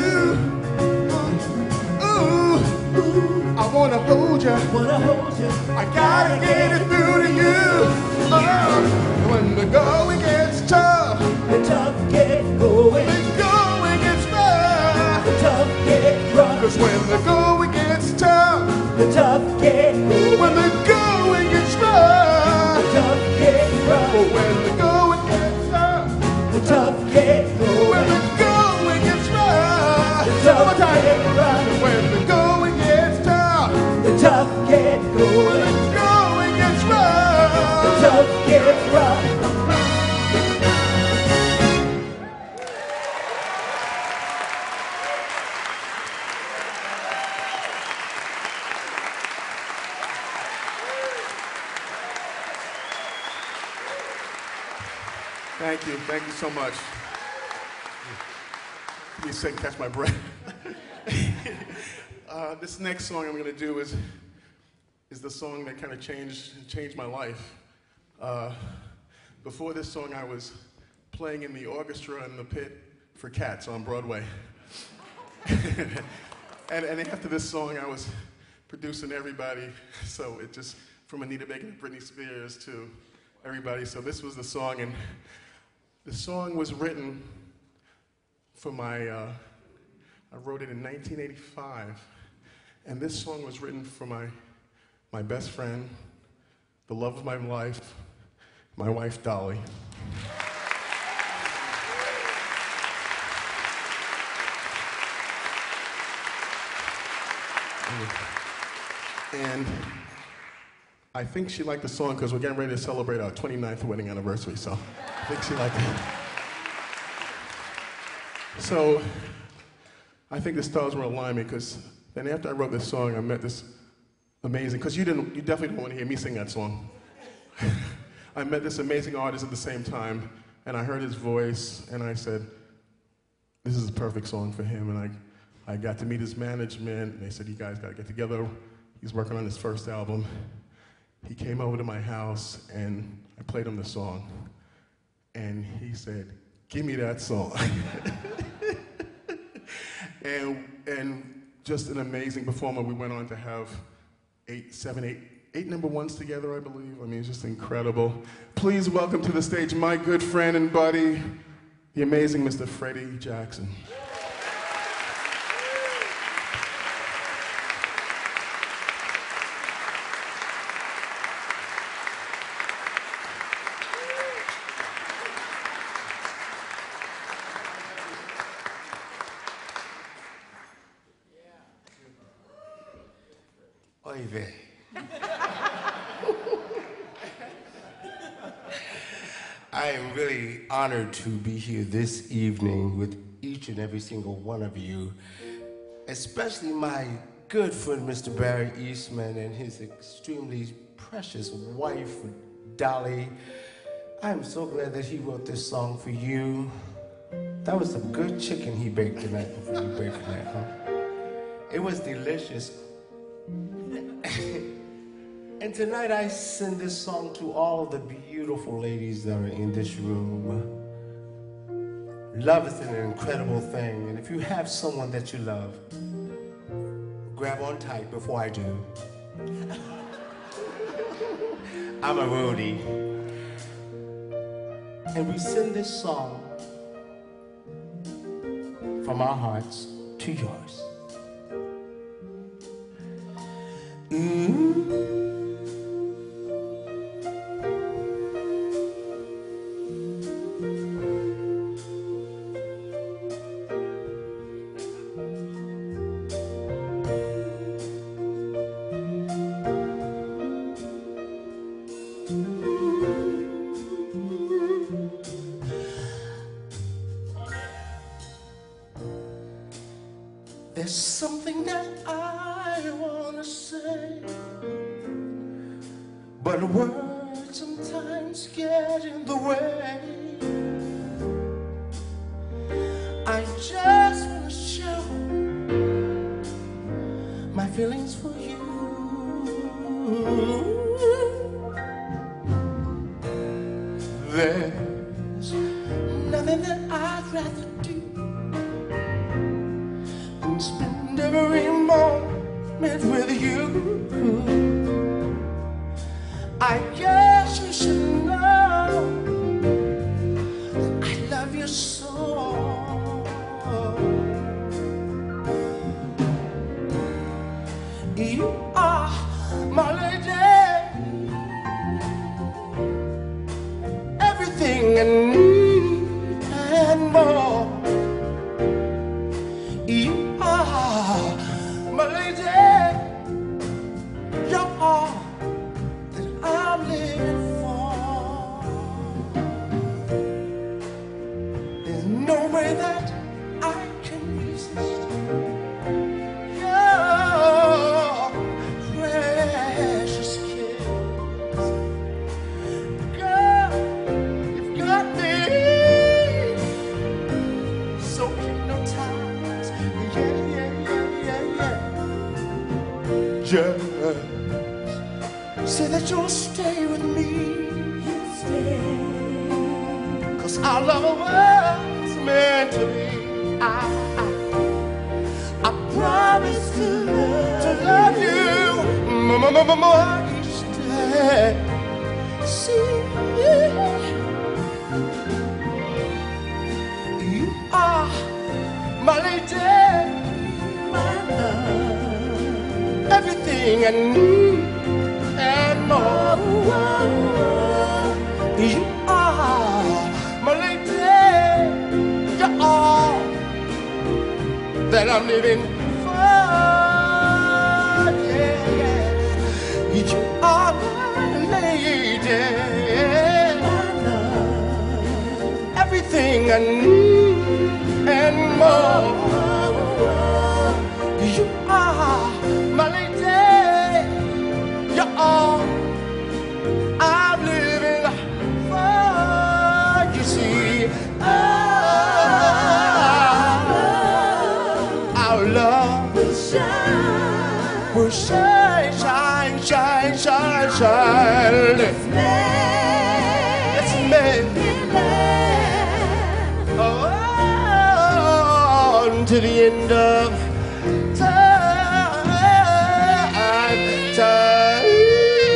Ooh, ooh, ooh, I wanna hold you. Wanna hold you. I gotta get it through to you. Oh, when the going gets tough, the tough get going. The going gets rough, the tough get rough. Cause when the going gets tough, the tough get going. When the going gets rough, the tough get rough. But when the going gets tough, the tough get going. When the going gets rough, the tough get rough. When the going gets tough, the tough get going. When the going gets rough, the tough get rough. Thank you, thank you so much. Give me a second, catch my breath. uh, this next song I'm going to do is is the song that kind of changed changed my life. Uh, before this song, I was playing in the orchestra in the pit for Cats on Broadway. and, and after this song, I was producing everybody. So it just, from Anita Baker to Britney Spears to everybody. So this was the song, and the song was written for my, uh, I wrote it in nineteen eighty-five, and this song was written for my, my best friend, the love of my life, my wife, Dolly. And I think she liked the song because we're getting ready to celebrate our twenty-ninth wedding anniversary, so I think she liked it. So I think the stars were aligning because then after I wrote this song, I met this amazing, because you didn't, you definitely didn't want to hear me sing that song. I met this amazing artist at the same time, and I heard his voice, and I said, this is a perfect song for him. And I, I got to meet his management, and they said, you guys got to get together. He's working on his first album. He came over to my house, and I played him the song. And he said, give me that song. and, and just an amazing performer. We went on to have eight, seven, eight eight number ones together, I believe. I mean, it's just incredible. Please welcome to the stage my good friend and buddy, the amazing Mister Freddie Jackson. Oy vey. I am really honored to be here this evening with each and every single one of you, especially my good friend Mister Barry Eastmond and his extremely precious wife, Dolly. I am so glad that he wrote this song for you. That was some good chicken he baked tonight before you baked that, huh? It was delicious. And tonight I send this song to all the beautiful ladies that are in this room. Love is an incredible thing, and if you have someone that you love, grab on tight before I do. I'm a roadie. And we send this song from our hearts to yours. Mm-hmm. There's something that I want to say, but words sometimes get in the way. I just want to show my feelings for you. There's nothing that I'd rather do than spend every moment with you. I guess you should know that I love you so. You are my lady, everything I need and more. You are my lady, you're all that I'm living for. There's no way that I can resist your precious kiss. Girl, you've got me so hypnotized. Yeah, yeah, yeah, yeah, yeah. Just say that you'll stay with me. You'll stay. Cause our love was meant to be. I, I, I promise to love, to love you more, more, more, more each day. See, you are my lady, my love, everything I need and more. You are my lady, you're all that I'm living for. Yeah, yeah. You are my lady, my love, everything I need and more. You are my lady, you're all I'm living for. You see, oh, our love will shine, will shine, shine, shine, shine, shine. Let's make, let's make it on to the end of time, time.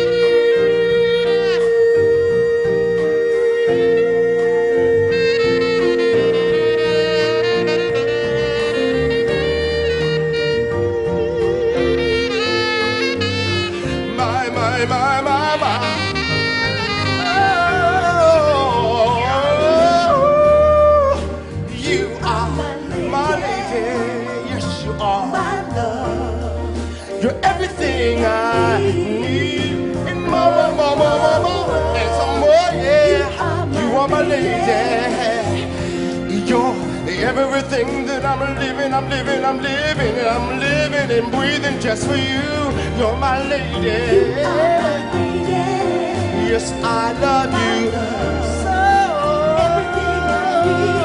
Everything that I'm living, I'm living, I'm living, and I'm living and breathing just for you. You're my lady. You are my lady. Yes, I love you. So everything I need.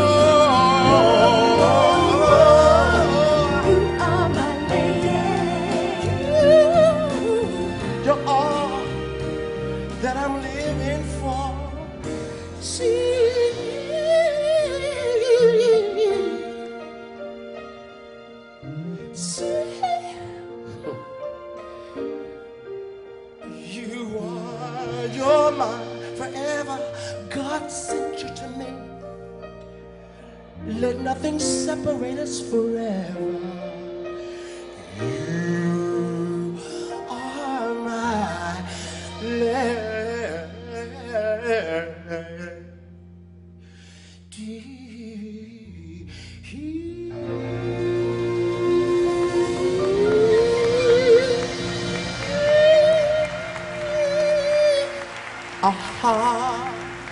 You are my lady. You're all that I'm living for. See. You are, you're mine forever. God sent you to me. Let nothing separate us forever. You are my lady. Aha.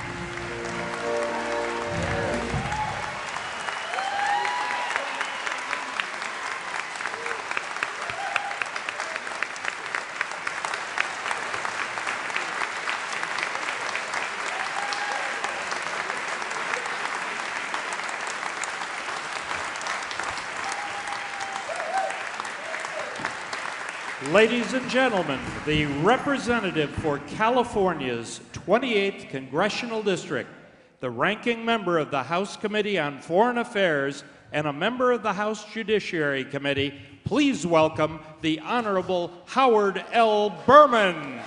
Ladies and gentlemen, the representative for California's twenty-eighth Congressional District, the ranking member of the House Committee on Foreign Affairs, and a member of the House Judiciary Committee, please welcome the Honorable Howard L. Berman.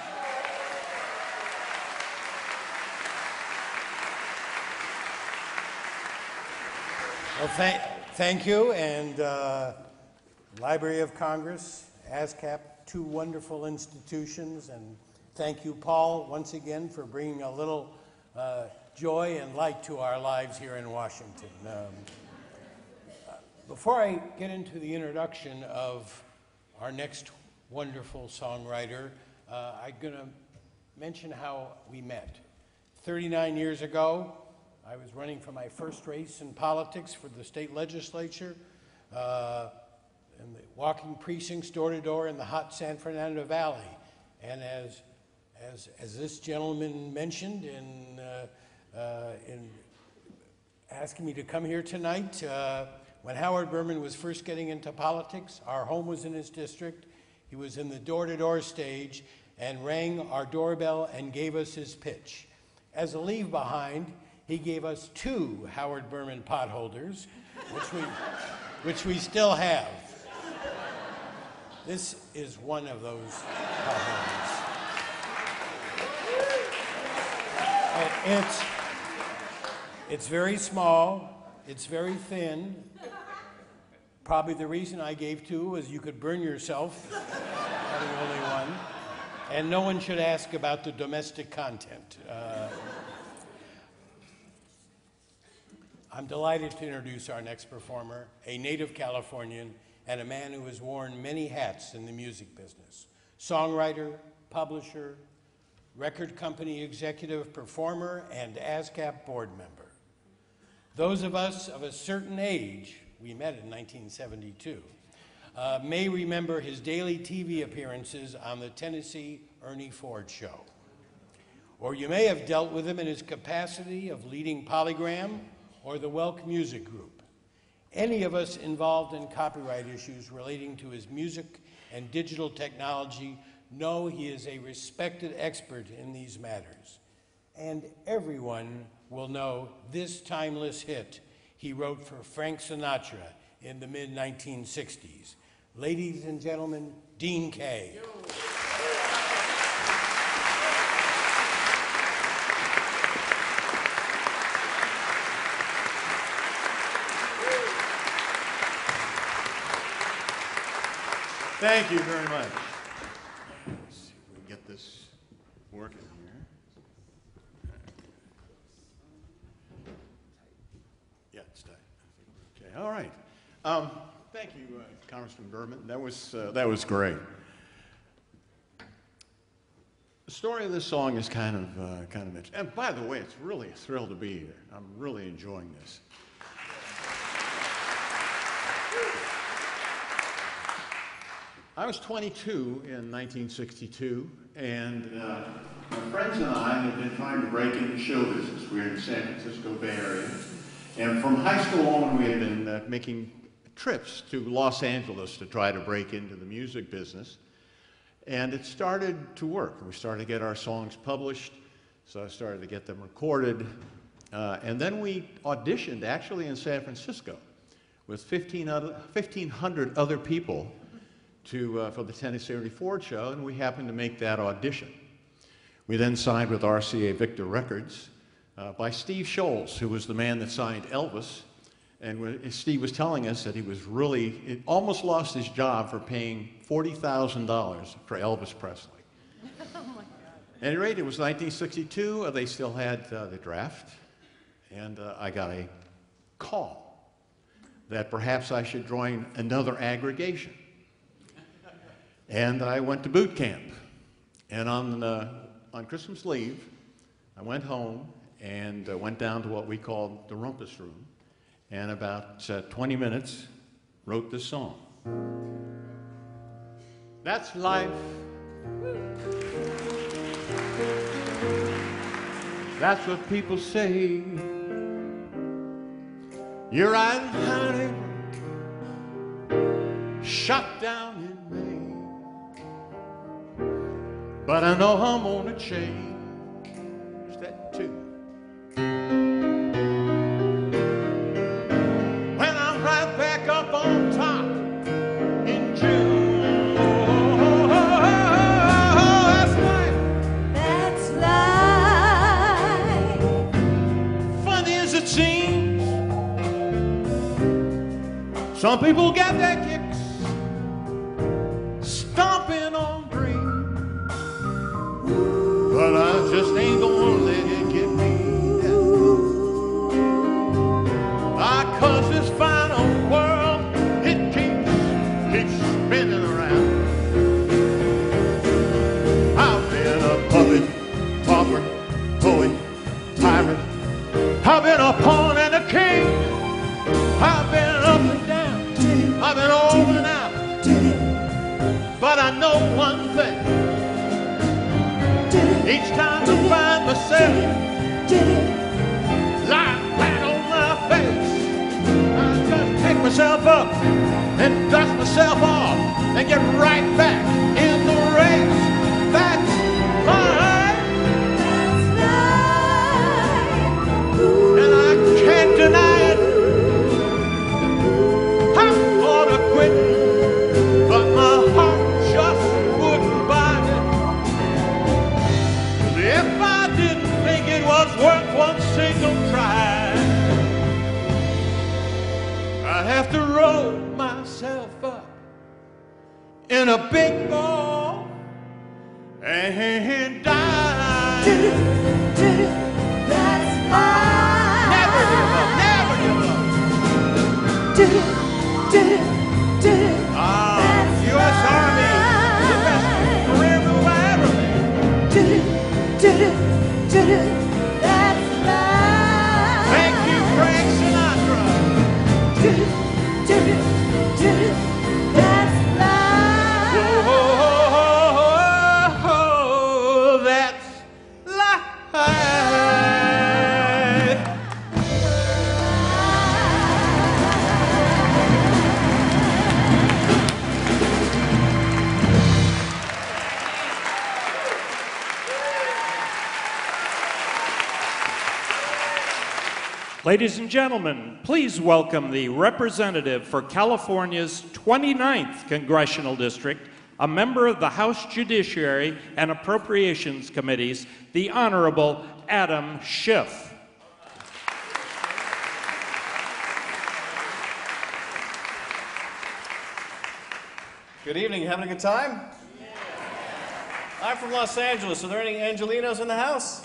Well, thank, thank you, and uh, Library of Congress, ASCAP, two wonderful institutions, and thank you, Paul, once again for bringing a little uh, joy and light to our lives here in Washington. Um, uh, before I get into the introduction of our next wonderful songwriter, uh, I'm going to mention how we met. thirty-nine years ago, I was running for my first race in politics for the state legislature. Uh, and the walking precincts door to door in the hot San Fernando Valley. And as, as, as this gentleman mentioned in, uh, uh, in asking me to come here tonight, uh, when Howard Berman was first getting into politics, our home was in his district. He was in the door to door stage and rang our doorbell and gave us his pitch. As a leave behind, he gave us two Howard Berman potholders, which we, which we still have. This is one of those potholders. It's, it's very small, it's very thin. Probably the reason I gave two was you could burn yourself having only one. And no one should ask about the domestic content. Uh, I'm delighted to introduce our next performer, a native Californian and a man who has worn many hats in the music business. Songwriter, publisher, record company executive, performer, and ASCAP board member. Those of us of a certain age, we met in nineteen seventy-two, uh, may remember his daily T V appearances on the Tennessee Ernie Ford Show. Or you may have dealt with him in his capacity of leading Polygram or the Welk Music Group. Any of us involved in copyright issues relating to his music and digital technology know he is a respected expert in these matters. And everyone will know this timeless hit he wrote for Frank Sinatra in the mid nineteen sixties. Ladies and gentlemen, Dean Kaye. Thank you very much. Let's see if we can get this working here. Yeah, it's tight. Okay, all right. Um, thank you, uh, Congressman Berman. That was, uh, that was great. The story of this song is kind of, uh, kind of interesting. And by the way, it's really a thrill to be here. I'm really enjoying this. I was twenty-two in nineteen sixty-two, and uh, my friends and I had been trying to break into show business. We were in the San Francisco Bay Area. And from high school on, we had been uh, making trips to Los Angeles to try to break into the music business. And it started to work. We started to get our songs published, so I started to get them recorded. Uh, and then we auditioned, actually, in San Francisco with fifteen hundred other people to, uh, for the Tennessee Ernie Ford show, and we happened to make that audition. We then signed with R C A Victor Records uh, by Steve Scholz, who was the man that signed Elvis. And when Steve was telling us that he was really, it almost lost his job for paying forty thousand dollars for Elvis Presley. Oh my God. At any rate, it was nineteen sixty-two, uh, they still had uh, the draft, and uh, I got a call that perhaps I should join another aggregation. And I went to boot camp. And on, uh, on Christmas Eve, I went home and uh, went down to what we called the rumpus room. And about uh, twenty minutes, wrote this song. That's life. That's what people say. You're riding honey, shot down in May. But I know I'm gonna change that too. When I'm right back up on top in June. Oh, that's life. That's life. Funny as it seems, some people get their kicks stomping on dreams, but I just ain't gonna let it get me down. Ah, 'cause this fine old world, it keeps, keeps spinning around. I've been a puppet, pauper, poet, tyrant. I've been a pawn and a king. I've been up and down. I've been over and out. But I know one thing. Each time I find myself lying flat on my face, I just pick myself up and dust myself off and get right back in the race. That's life. And I can't deny it. I thought of quitting, but my heart just wouldn't buy it. 'Cause if I didn't think it was worth one single try, I'd have to roll myself up in a big ball and die. That's life. Never give up, never give up. Ah, U S Army, the best career move I ever made. That's life. Thank you, Frank Sinatra. That's life. Oh, that's life. Ladies and gentlemen, please welcome the representative for California's twenty-ninth Congressional District, a member of the House Judiciary and Appropriations Committees, the Honorable Adam Schiff. Good evening. You having a good time? I'm from Los Angeles. Are there any Angelinos in the house?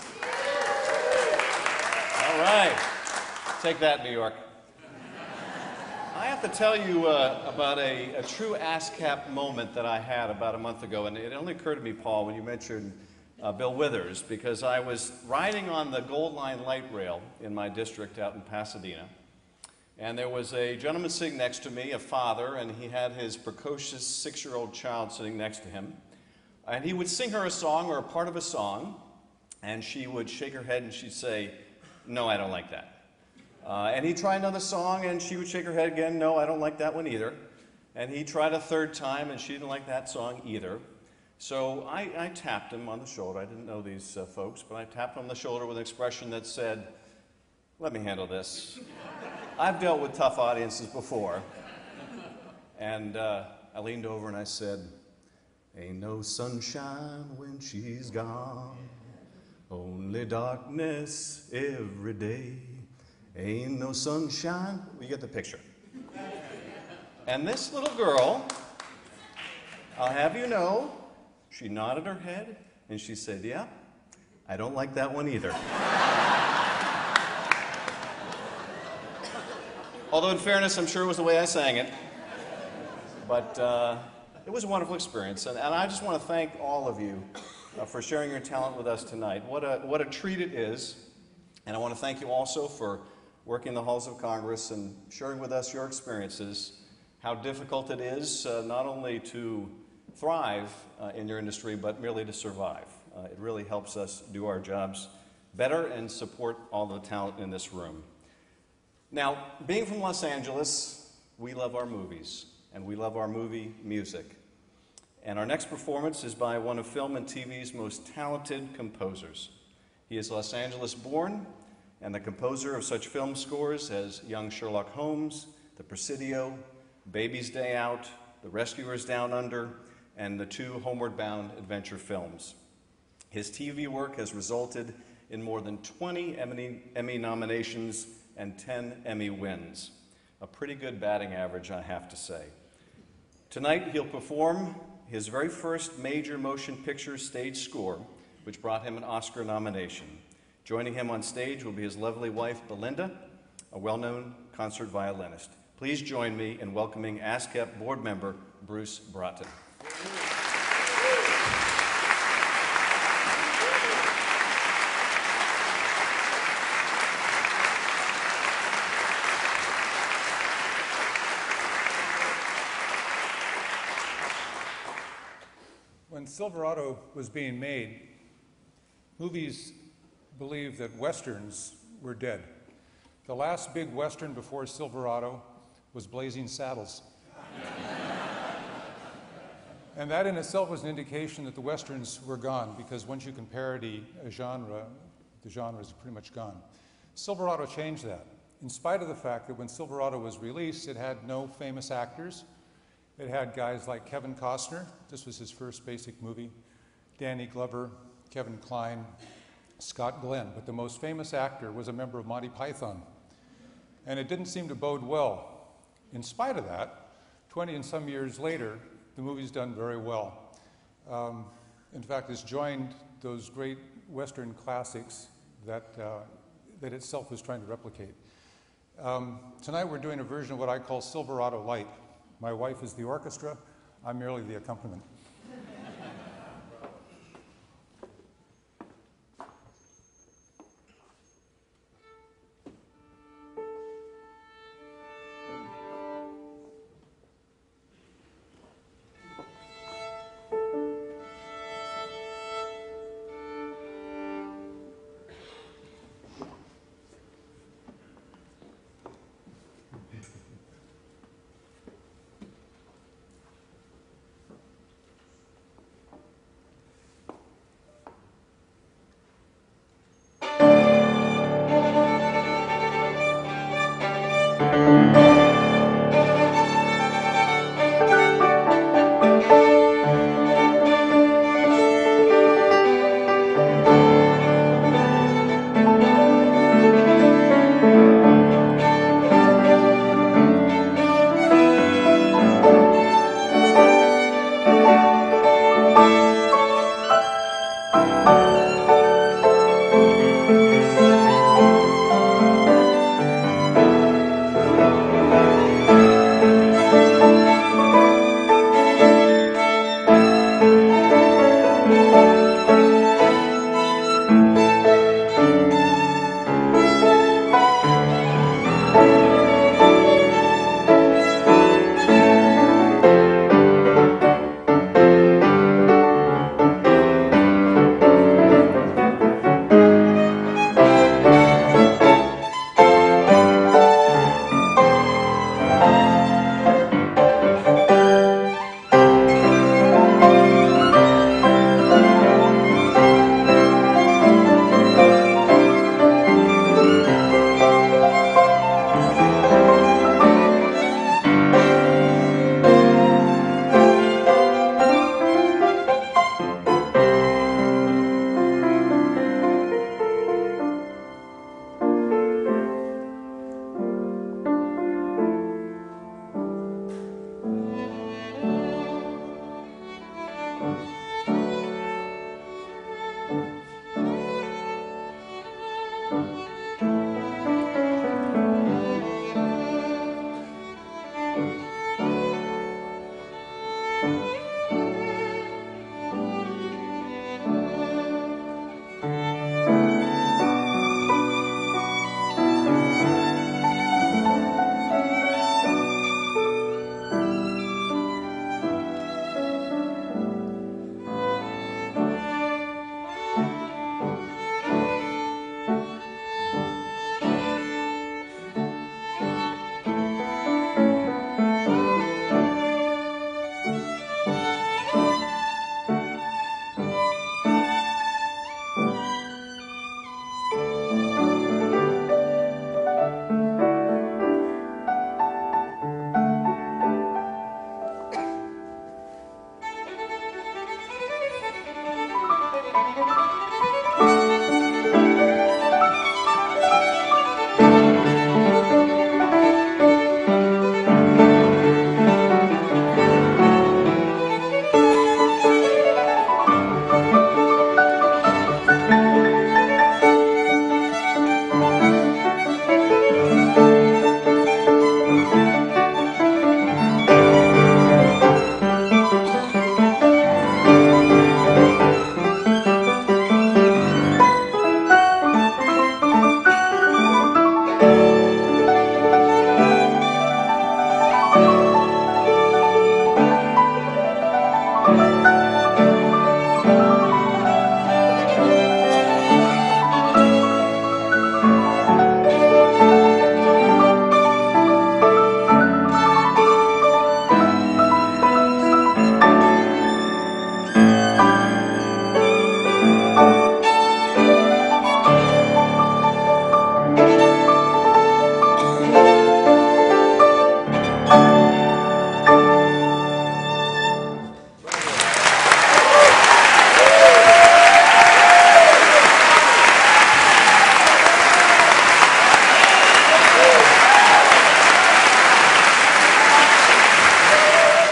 All right. Take that, New York. I have to tell you uh, about a, a true ASCAP moment that I had about a month ago, and it only occurred to me, Paul, when you mentioned uh, Bill Withers, because I was riding on the Gold Line light rail in my district out in Pasadena, And there was a gentleman sitting next to me, a father, and he had his precocious six-year-old child sitting next to him. And he would sing her a song or a part of a song, and she would shake her head and she'd say, "No, I don't like that." Uh, and he'd try another song and she would shake her head again, "No, I don't like that one either." And he tried a third time and she didn't like that song either. So I, I tapped him on the shoulder. I didn't know these uh, folks, but I tapped him on the shoulder with an expression that said, "Let me handle this. I've dealt with tough audiences before." And uh, I leaned over and I said, "Ain't no sunshine when she's gone, only darkness every day. Ain't no sunshine." Well, you get the picture. And this little girl, I'll have you know, she nodded her head and she said, "Yeah, I don't like that one either." Although in fairness, I'm sure it was the way I sang it. But uh, it was a wonderful experience. And, and I just want to thank all of you uh, for sharing your talent with us tonight. What a, what a treat it is. And I want to thank you also for working in the halls of Congress and sharing with us your experiences, how difficult it is uh, not only to thrive uh, in your industry, but merely to survive. Uh, it really helps us do our jobs better and support all the talent in this room. Now, being from Los Angeles, we love our movies, and we love our movie music. And our next performance is by one of film and T V's most talented composers. He is Los Angeles born, and the composer of such film scores as Young Sherlock Holmes, The Presidio, Baby's Day Out, The Rescuers Down Under, and the two Homeward Bound adventure films. His T V work has resulted in more than twenty Emmy, Emmy nominations and ten Emmy wins. A pretty good batting average, I have to say. Tonight, he'll perform his very first major motion picture stage score, which brought him an Oscar nomination. Joining him on stage will be his lovely wife, Belinda, a well-known concert violinist. Please join me in welcoming ASCAP board member Bruce Broughton. When Silverado was being made, movies believed that Westerns were dead. The last big Western before Silverado was Blazing Saddles. And that in itself was an indication that the Westerns were gone, because once you can parody a genre, the genre is pretty much gone. Silverado changed that. In spite of the fact that when Silverado was released, it had no famous actors. It had guys like Kevin Costner. This was his first basic movie. Danny Glover, Kevin Kline, Scott Glenn. But the most famous actor was a member of Monty Python. And it didn't seem to bode well. In spite of that, twenty and some years later, the movie's done very well. Um, in fact, it's joined those great Western classics that, uh, that itself was trying to replicate. Um, tonight we're doing a version of what I call Silverado Light. My wife is the orchestra, I'm merely the accompaniment.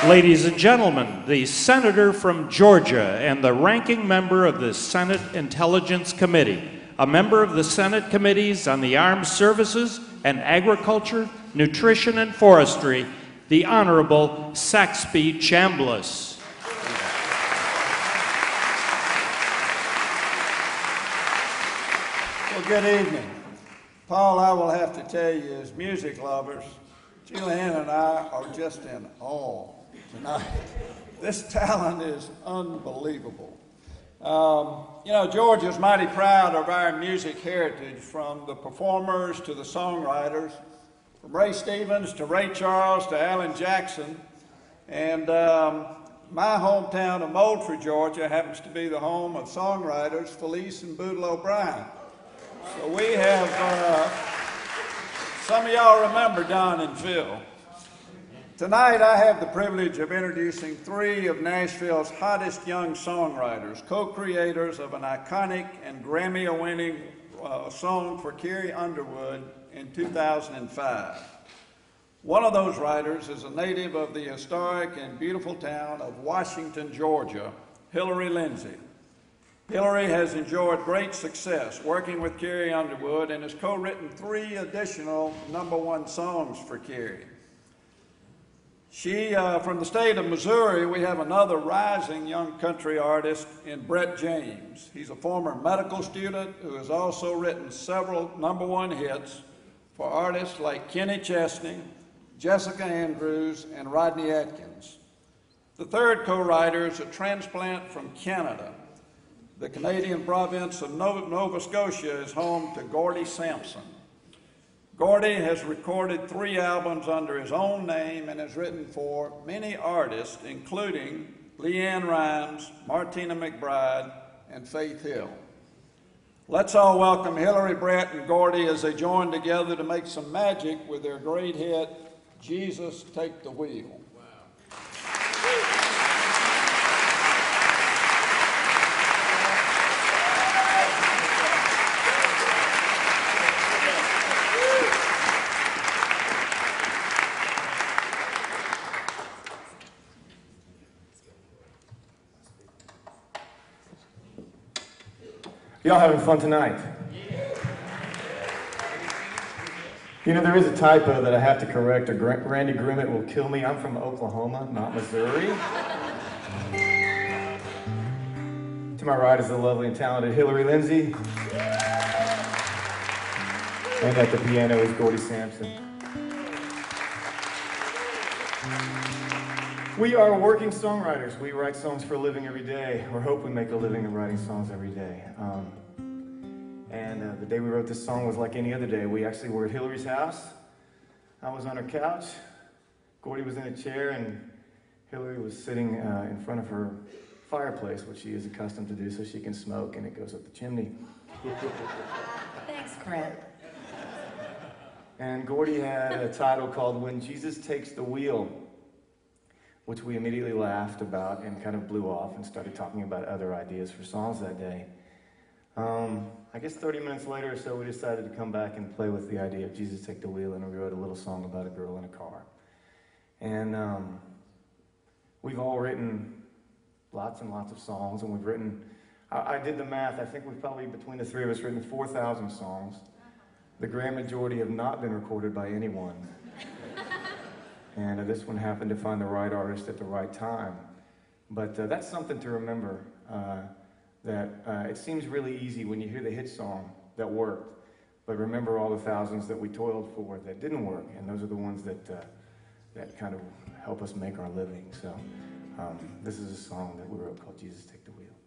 Ladies and gentlemen, the senator from Georgia and the ranking member of the Senate Intelligence Committee, a member of the Senate Committees on the Armed Services and Agriculture, Nutrition and Forestry, the Honorable Saxby Chambliss. Well, good evening. Paul, I will have to tell you, as music lovers, Julianne and I are just in awe tonight. This talent is unbelievable. Um, you know, Georgia's mighty proud of our music heritage, from the performers to the songwriters, from Ray Stevens to Ray Charles to Alan Jackson. And um, my hometown of Moultrie, Georgia, happens to be the home of songwriters Felice and Boodle O'Brien. So we have, uh, some of y'all remember Don and Phil. Tonight I have the privilege of introducing three of Nashville's hottest young songwriters, co-creators of an iconic and Grammy-winning uh, song for Carrie Underwood in two thousand five. One of those writers is a native of the historic and beautiful town of Washington, Georgia, Hillary Lindsey. Hillary has enjoyed great success working with Carrie Underwood and has co-written three additional number one songs for Carrie. She, uh, from the state of Missouri, we have another rising young country artist in Brett James. He's a former medical student who has also written several number one hits for artists like Kenny Chesney, Jessica Andrews, and Rodney Atkins. The third co-writer is a transplant from Canada. The Canadian province of Nova Scotia is home to Gordie Sampson. Gordie has recorded three albums under his own name and has written for many artists, including Leanne Rimes, Martina McBride, and Faith Hill. Let's all welcome Hillary, Brett, and Gordie as they join together to make some magic with their great hit, Jesus Take the Wheel. Y'all having fun tonight? You know, there is a typo that I have to correct, or Randy Grimmett will kill me. I'm from Oklahoma, not Missouri. To my right is the lovely and talented Hillary Lindsey. And at the piano is Gordie Sampson. We are working songwriters. We write songs for a living every day, or hope we make a living of writing songs every day. Um, and uh, the day we wrote this song was like any other day. We actually were at Hillary's house. I was on her couch. Gordie was in a chair, and Hillary was sitting uh, in front of her fireplace, which she is accustomed to do so she can smoke, and it goes up the chimney. Thanks, Brent. And Gordie had a title called When Jesus Takes the Wheel, which we immediately laughed about and kind of blew off and started talking about other ideas for songs that day. Um, I guess thirty minutes later or so, we decided to come back and play with the idea of Jesus Take the Wheel, and we wrote a little song about a girl in a car. And um, we've all written lots and lots of songs, and we've written, I, I did the math, I think we've probably, between the three of us, written four thousand songs. The grand majority have not been recorded by anyone. And uh, this one happened to find the right artist at the right time. But uh, that's something to remember, uh, that uh, it seems really easy when you hear the hit song that worked, but remember all the thousands that we toiled for that didn't work, and those are the ones that, uh, that kind of help us make our living. So um, this is a song that we wrote called Jesus Take the Wheel.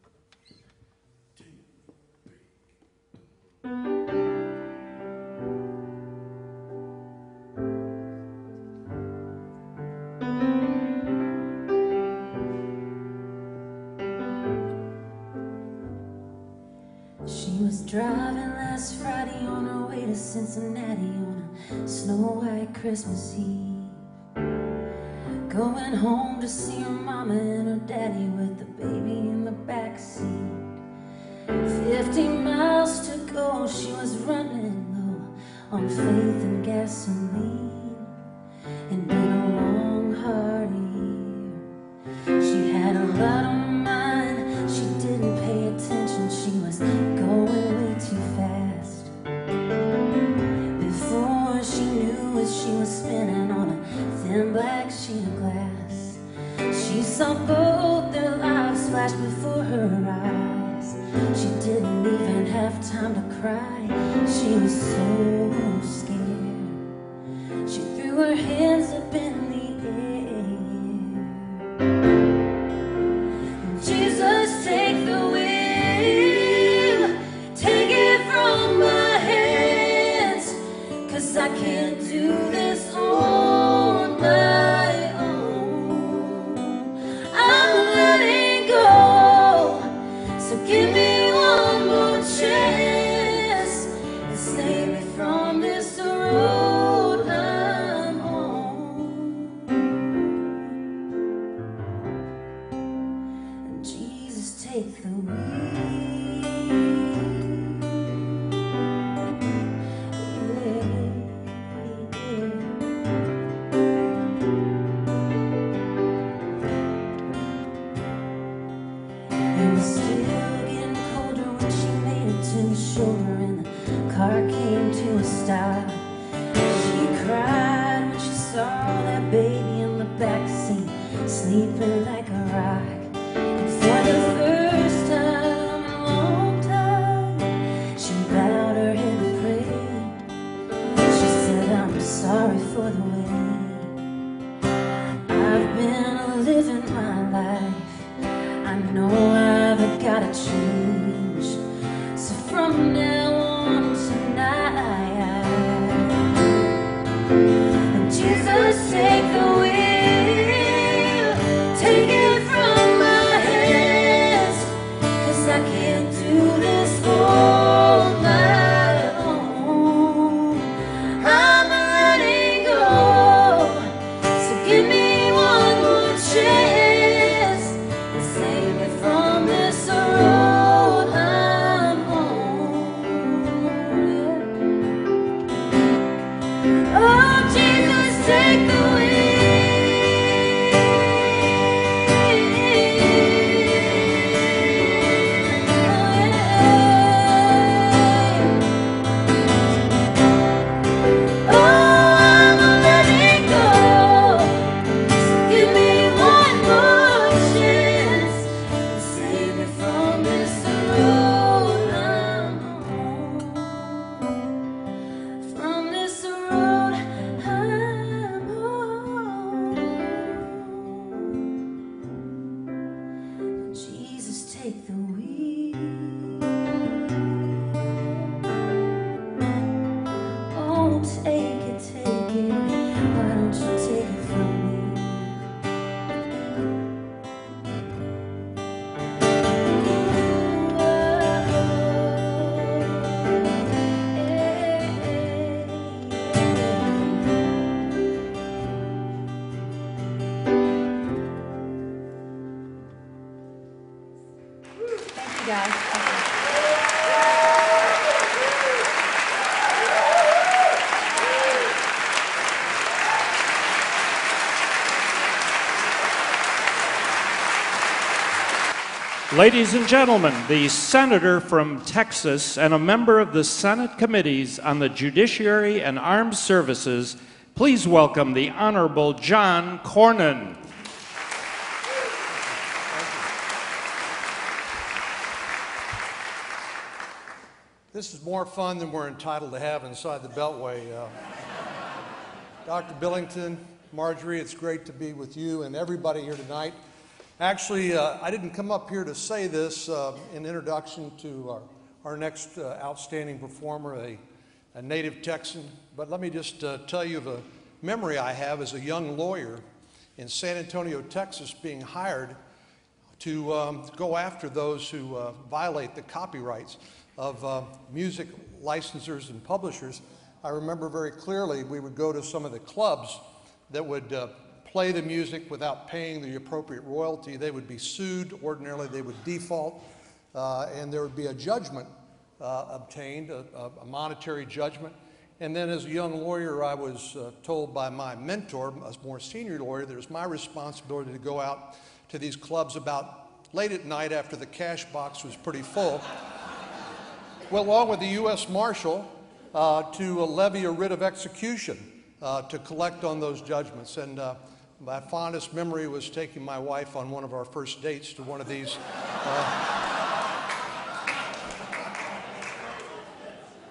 Driving last Friday on our way to Cincinnati on a snow-white Christmas Eve. Going home to see her mama and her daddy with the baby in the backseat. Fifty miles to go, she was running low on faith and gasoline. And been a long, hard year. to cry. She was so scared. She threw her hands up in the air. Jesus, take the wheel, take it from my hands, 'cause I can't do this on my own. I'm letting go, so give me one more chance and save me from this road I'm on. Jesus, take the wheel. It was still getting colder when she made it to the shoulder and the car came to a stop. She cried when she saw that baby in the backseat, sleeping like a rock. And for the first time in a long time, she bowed her head and prayed. She said, I'm sorry for the way I've been living my life. I know I've got to change. So from now on tonight, Jesus, take the wheel, take it from my hands, 'cause I can't do this all my own. I'm letting go, so give me one more chance and save me from this road I'm on. Oh, Jesus, take the wheel. Oh, I'm letting go, so give me one more chance and save me from this road I'm on. From this road I'm on. Jesus, take the wheel. Oh, take it, take it. Why don't you take it from me? Thank you, guys. Ladies and gentlemen, the senator from Texas and a member of the Senate Committees on the Judiciary and Armed Services, please welcome the Honorable John Cornyn. This is more fun than we're entitled to have inside the Beltway. Uh, Doctor Billington, Marjorie, it's great to be with you and everybody here tonight. Actually, uh, I didn't come up here to say this uh, in introduction to our, our next uh, outstanding performer, a, a native Texan, but let me just uh, tell you of a memory I have as a young lawyer in San Antonio, Texas, being hired to um, go after those who uh, violate the copyrights of uh, music licensors and publishers. I remember very clearly we would go to some of the clubs that would uh, play the music without paying the appropriate royalty. They would be sued. Ordinarily, they would default, uh, and there would be a judgment uh, obtained, a, a monetary judgment. And then as a young lawyer, I was uh, told by my mentor, a more senior lawyer, that it was my responsibility to go out to these clubs about late at night after the cash box was pretty full, well, along with the U S Marshal, uh, to uh, levy a writ of execution uh, to collect on those judgments. And uh, my fondest memory was taking my wife on one of our first dates to one of these. Uh,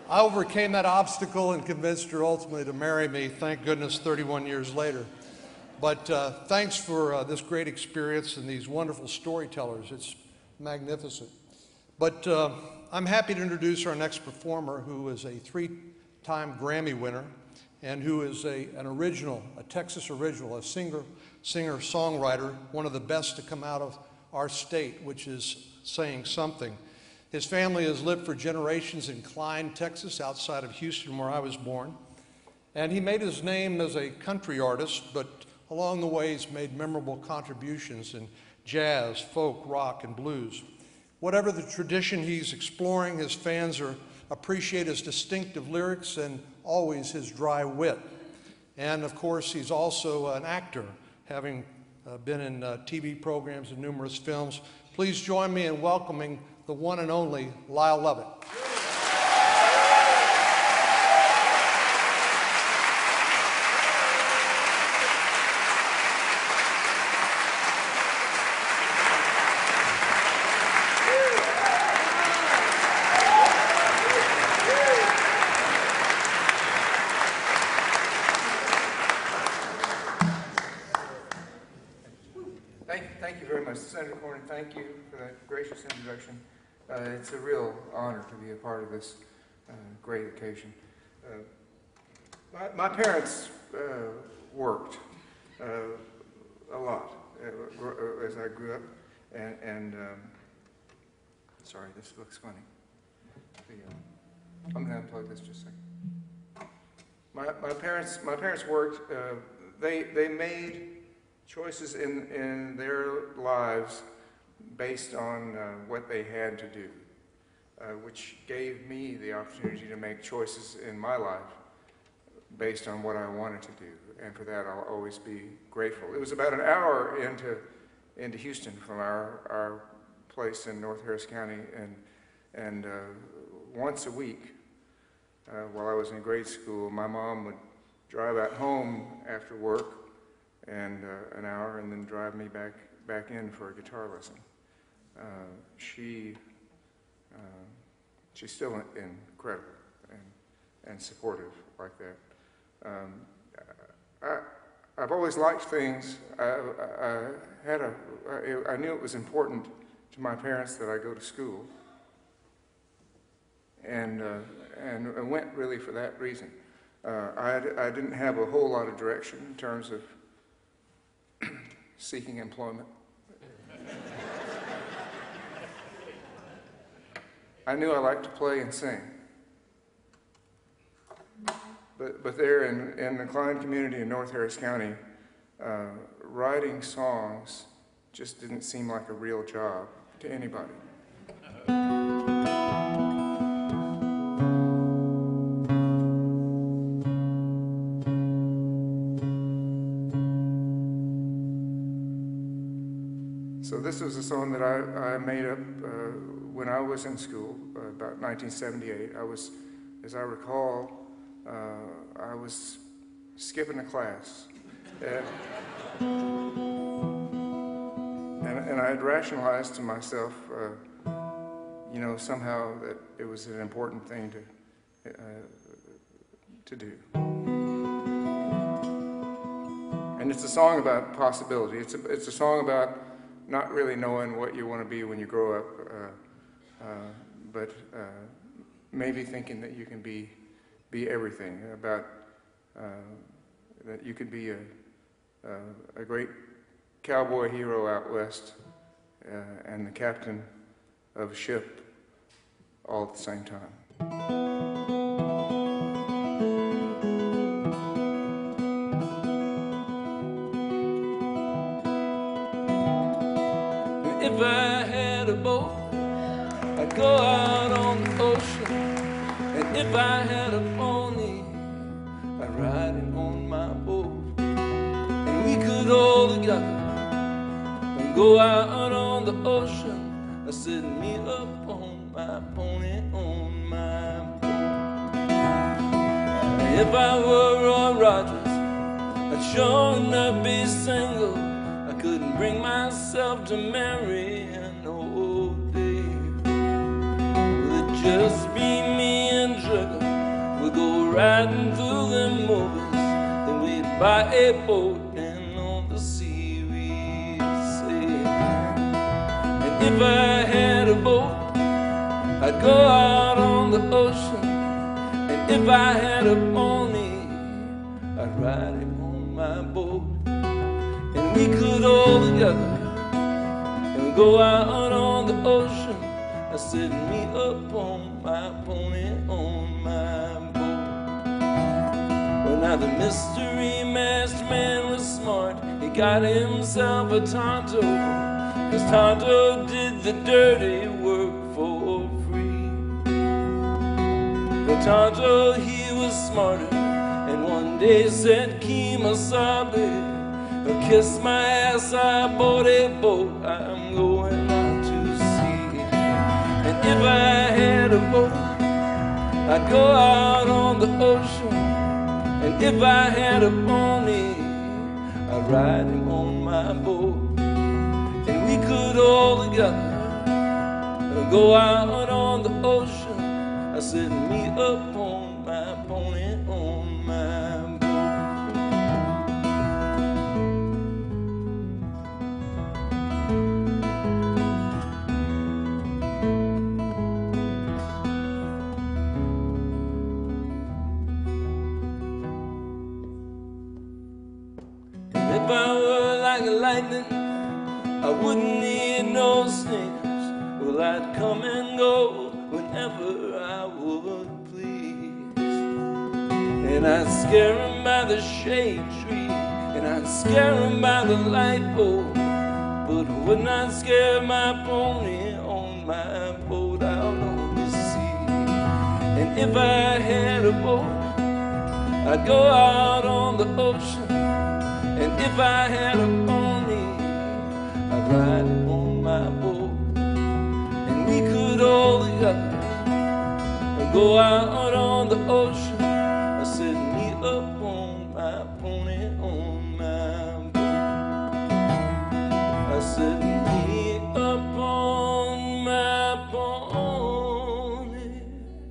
I overcame that obstacle and convinced her ultimately to marry me, thank goodness, thirty-one years later. But uh, thanks for uh, this great experience and these wonderful storytellers. It's magnificent. But uh, I'm happy to introduce our next performer, who is a three-time Grammy winner and who is a, an original, a Texas original, a singer, singer-songwriter, one of the best to come out of our state, which is saying something. His family has lived for generations in Klein, Texas, outside of Houston, where I was born. And he made his name as a country artist, but along the way he's made memorable contributions in jazz, folk, rock, and blues. Whatever the tradition he's exploring, his fans are, appreciate his distinctive lyrics and always his dry wit. And of course, he's also an actor, having uh, been in uh, T V programs and numerous films. Please join me in welcoming the one and only Lyle Lovett. Senator Cornyn, thank you for that gracious introduction. Uh, it's a real honor to be a part of this uh, great occasion. Uh, my, my parents uh, worked uh, a lot uh, as I grew up, and, and um, sorry, this looks funny. The, uh, I'm going to unplug this just a second. My, my parents, my parents worked. Uh, they they made choices in, in their lives based on uh, what they had to do, uh, which gave me the opportunity to make choices in my life based on what I wanted to do, and for that I'll always be grateful. It was about an hour into, into Houston from our, our place in North Harris County, and, and uh, once a week uh, while I was in grade school, my mom would drive out home after work and uh, an hour, and then drive me back back in for a guitar lesson. Uh, she uh, she's still incredible and and supportive like that. Um, I I've always liked things. I, I, I had a I, I knew it was important to my parents that I go to school, and uh, and I went really for that reason. Uh, I I didn't have a whole lot of direction in terms of seeking employment. I knew I liked to play and sing. But, but there in, in the Klein community in North Harris County, uh, writing songs just didn't seem like a real job to anybody. So this was a song that I, I made up uh, when I was in school, uh, about nineteen seventy-eight. I was, as I recall, uh, I was skipping a class. And, and, and I had rationalized to myself, uh, you know, somehow that it was an important thing to, uh, to do. And it's a song about possibility. It's a, it's a song about not really knowing what you want to be when you grow up, uh, uh, but uh, maybe thinking that you can be be everything, about uh, that you could be a, a, a great cowboy hero out west uh, and the captain of a ship all at the same time. If I had a boat, I'd go out on the ocean. And if I had a pony, I'd ride it on my boat. And we could all together and go out on the ocean. I said, me up on my pony, on my boat. And if I were Roy Rogers, I'd sure enough be single. I couldn't bring myself to marry an old Dave. Will it just be me and Juggle riding through them movies, then we'd buy a boat and on the sea we'd sail. And if I had a boat, I'd go out on the ocean. And if I had a pony, I'd ride him on my boat. And we could all together and go out on the ocean. I said, me up on my pony on my boat. Well, now the mystery masked man was smart. He got himself a Tonto, 'cause Tonto did the dirty work for free. But Tonto, he was smarter, and one day said, Kemosabe, kiss my ass, I bought a boat, I'm going out to sea. And if I had a boat, I'd go out on the ocean. And if I had a pony, I'd ride him on my boat. And we could all together go out on the ocean. I said, me up on my pony on my boat. If I were like lightning, I wouldn't need no sneakers. Well, I'd come and go whenever I would please. And I'd scare 'em by the shade tree, and I'd scare 'em by the light pole, but would not scare my pony on my boat out on the sea. And if I had a boat, I'd go out on the ocean. And if I had a pony, I'd ride on my boat. And we could all together and go out on the ocean. I said, me up on my pony on my boat. I said, me up on my pony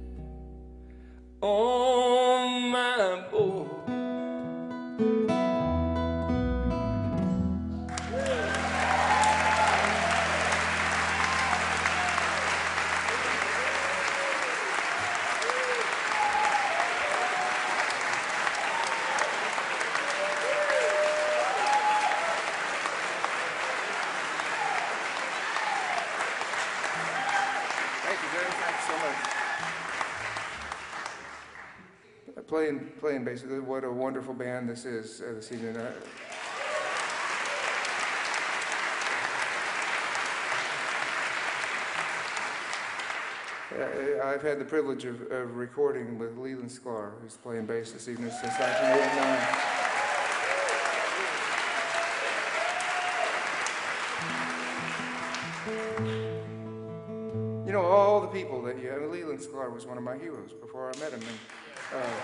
on my boat. Playing, playing bass. What a wonderful band this is uh, this evening. Uh, I've had the privilege of, of recording with Leland Sklar, who's playing bass this evening since nineteen eighty-nine. You know, all the people that you have. Leland Sklar was one of my heroes before I met him. And, Uh,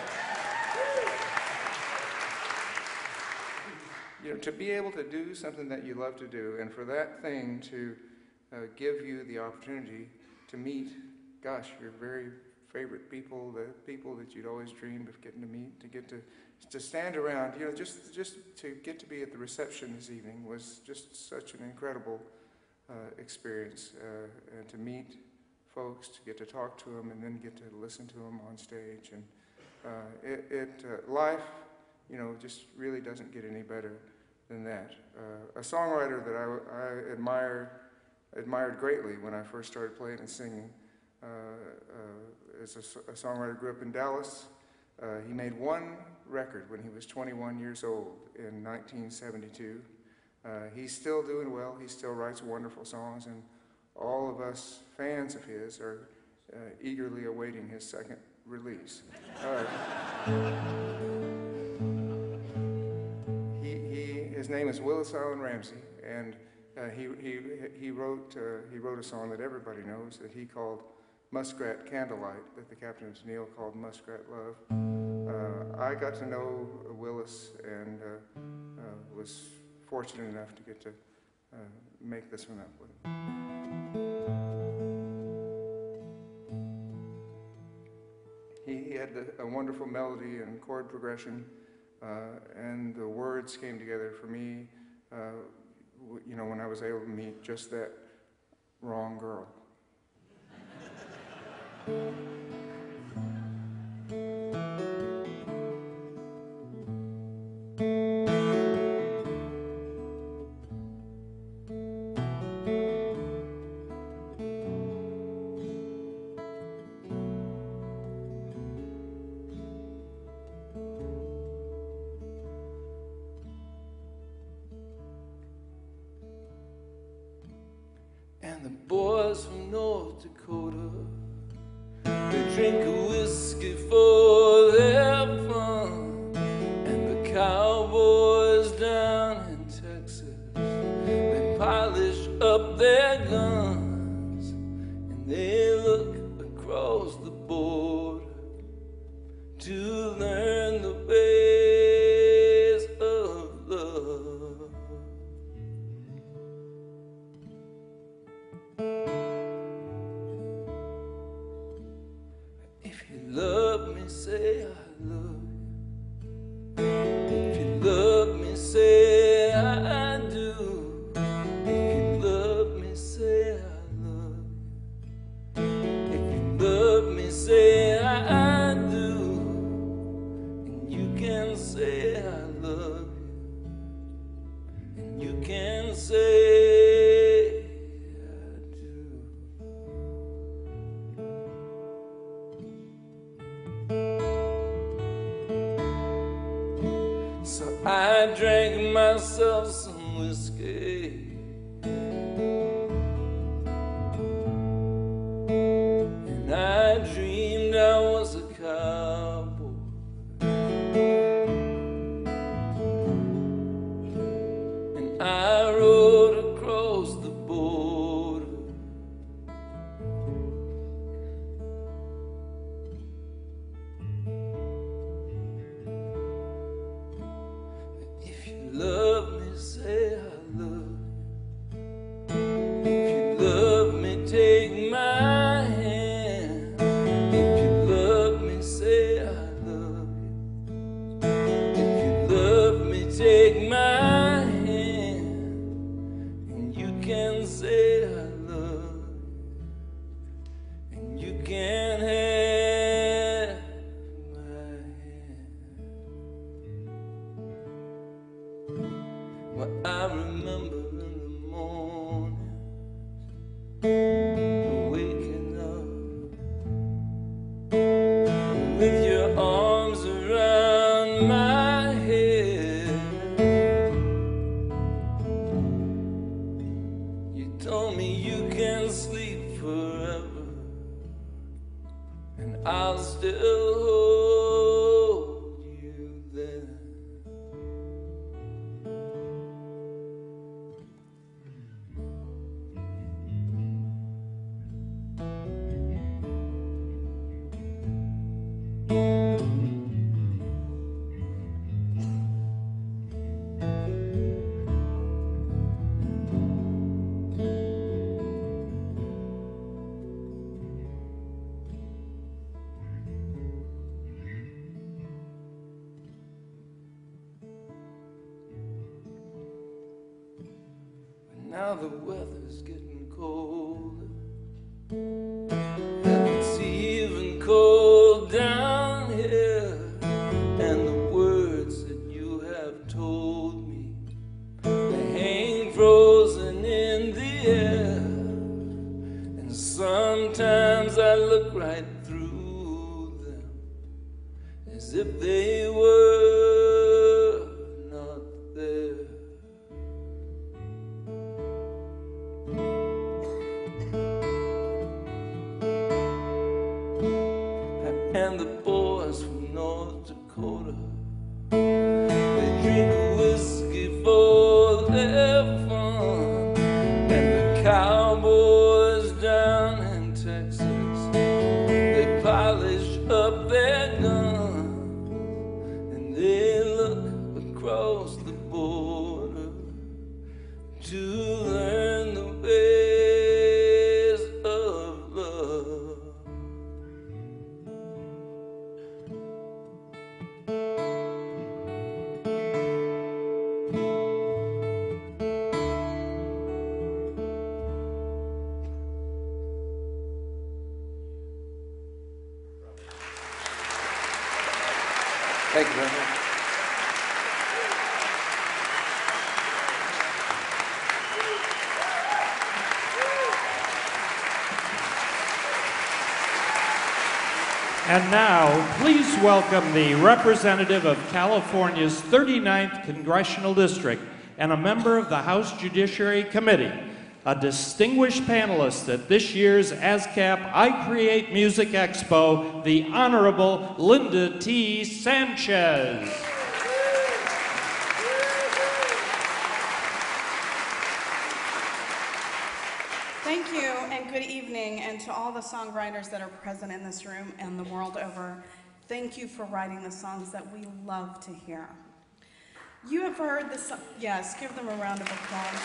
you know, to be able to do something that you love to do, and for that thing to uh, give you the opportunity to meet, gosh, your very favorite people, the people that you'd always dreamed of getting to meet, to get to to stand around, you know, just just to get to be at the reception this evening was just such an incredible uh, experience, uh, and to meet folks, to get to talk to them, and then get to listen to them on stage. And Uh, it, it uh, life, you know, just really doesn't get any better than that. Uh, a songwriter that I, I admire, admired greatly when I first started playing and singing uh, uh, is a, a songwriter who grew up in Dallas. Uh, he made one record when he was twenty-one years old in nineteen seventy-two. Uh, he's still doing well. He still writes wonderful songs, and all of us fans of his are uh, eagerly awaiting his second release. Uh, he, he, his name is Willis Allen Ramsey, and uh, he, he, he, wrote, uh, he wrote a song that everybody knows that he called Muskrat Candlelight, that the Captain's Neil called Muskrat Love. Uh, I got to know Willis and uh, uh, was fortunate enough to get to uh, make this one up with him. he had a wonderful melody and chord progression, uh, and the words came together for me, uh, you know, when I was able to meet just that wrong girl. And the boys from North Dakota, they drink a whiskey for their fun. And the cowboys down in Texas, they polish up their guns. And they look across the border to learn the ways of love. Love me, say I love you. If you love me, say I do. If you love me, say I love you. If you love me, say I do. And you can say I love you. And you can say I drank myself some whiskey, and I dreamed I was a cowboy, and I rode across the border. Love me, say I love you. If you love me, take my hand. If you love me, say I love you. If you love me, take my hand. And you can say I love you. And you can have I remember in the morning, waking up with your arms around my head. You told me you can sleep forever, and I'll still hold you there. Now the weather's getting colder, and it's even cold down here. And the words that you have told me, they hang frozen in the air. And sometimes I look right through them, as if they were not there. And the boys from North Dakota, they drink whiskey for their fun. And the cowboys down in Texas, they polish up their guns. And they look across the border to learn the ways of love. Thank you very much. And now, please welcome the representative of California's thirty-ninth Congressional District and a member of the House Judiciary Committee, a distinguished panelist at this year's ASCAP I Create Music Expo, the Honorable Linda T. Sánchez. Thank you, and good evening, and to all the songwriters that are present in this room and the world over, thank you for writing the songs that we love to hear. You have heard the so- yes, give them a round of applause.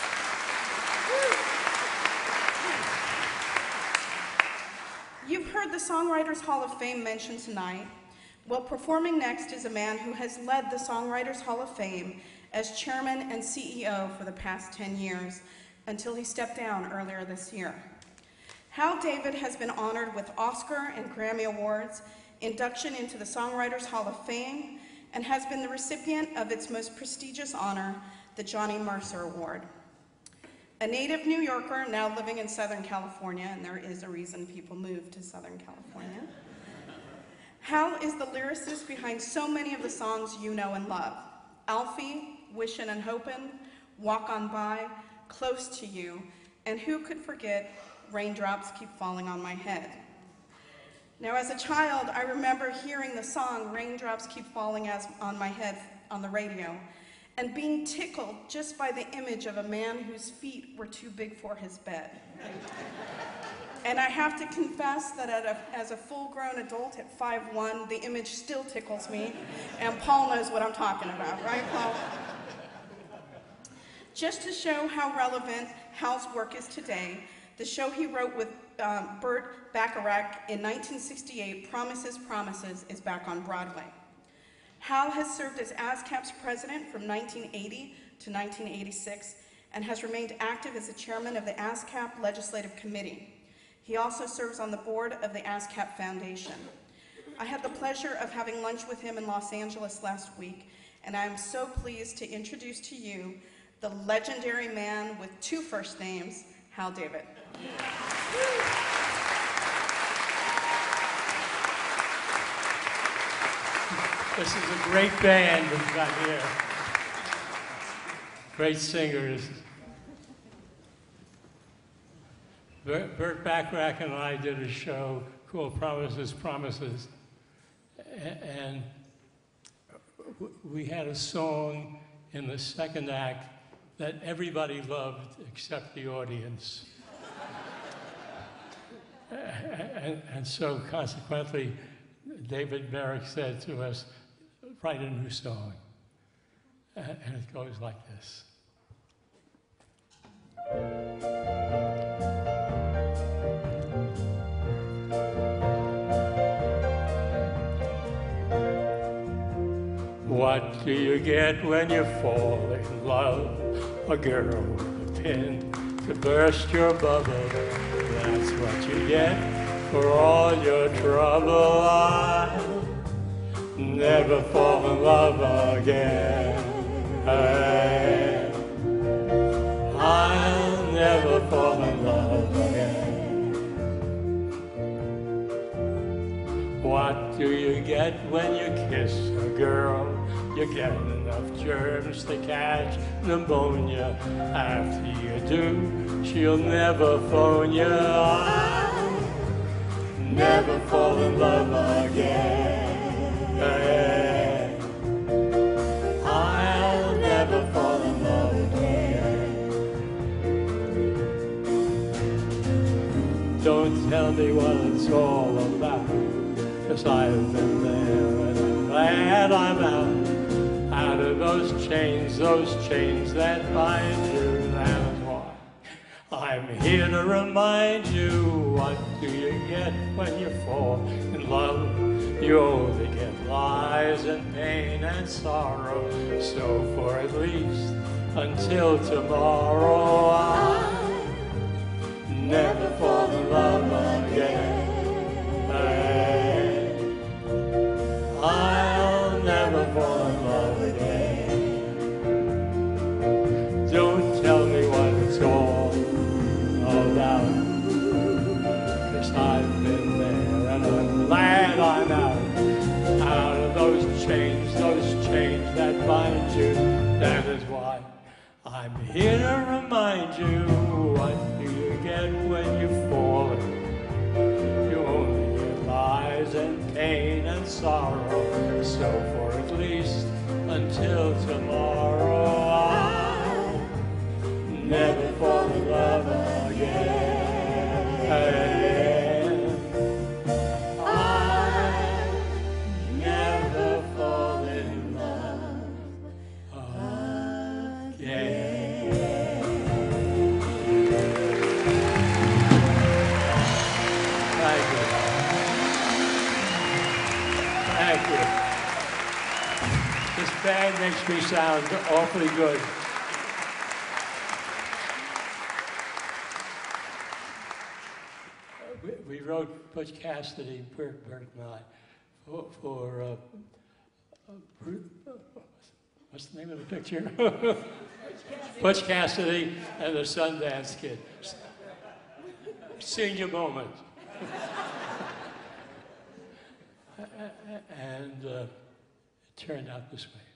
You've heard the Songwriters Hall of Fame mentioned tonight. Well, performing next is a man who has led the Songwriters Hall of Fame as chairman and C E O for the past ten years, until he stepped down earlier this year. Hal David has been honored with Oscar and Grammy Awards, induction into the Songwriters Hall of Fame, and has been the recipient of its most prestigious honor, the Johnny Mercer Award. A native New Yorker now living in Southern California, and there is a reason people move to Southern California, Hal is the lyricist behind so many of the songs you know and love. Alfie, Wishin' and Hopin', Walk On By, Close to You, and who could forget Raindrops Keep Falling on My Head. Now, as a child, I remember hearing the song Raindrops Keep Falling as on My Head on the radio, and being tickled just by the image of a man whose feet were too big for his bed. And I have to confess that at a, as a full-grown adult at five one, the image still tickles me, and Paul knows what I'm talking about, right, Paul? Just to show how relevant Hal's work is today, the show he wrote with um, Burt Bacharach in nineteen sixty-eight, Promises, Promises, is back on Broadway. Hal has served as ASCAP's president from nineteen eighty to nineteen eighty-six and has remained active as the chairman of the ASCAP Legislative Committee. He also serves on the board of the ASCAP Foundation. I had the pleasure of having lunch with him in Los Angeles last week, and I am so pleased to introduce to you the legendary man with two first names, Hal David. This is a great band we've got here. Great singers. Burt, Burt Bacharach and I did a show called Promises, Promises. And we had a song in the second act that everybody loved except the audience. and, and so consequently, David Merrick said to us, write a new song. And it goes like this. What do you get when you fall in love? A girl with a pin to burst your bubble. That's what you get for all your trouble. I'll never fall in love again. I'll never fall in love again. What do you get when you kiss a girl? You get enough germs to catch pneumonia. After you do, she'll never phone you. I'll never fall in love again. I'll never fall in love again. Don't tell me what it's all about, 'cause I've been there and I'm glad I'm out. Out of those chains, those chains that bind you, that's why I'm here to remind you. What do you get when you fall in love? You only get lies and pain and sorrow. So for at least until tomorrow, I'll never fall in love again. I'll never that bind you. That is why I'm here to remind you, what do you get when you fall? You only get lies and pain and sorrow. So for at least until tomorrow, I'll never fall in love again. This band makes me sound awfully good. We, we wrote Butch Cassidy, Bert, Bert and I, for, for uh, uh, what's the name of the picture? Butch Cassidy and the Sundance Kid. Senior moment. And uh, it turned out this way.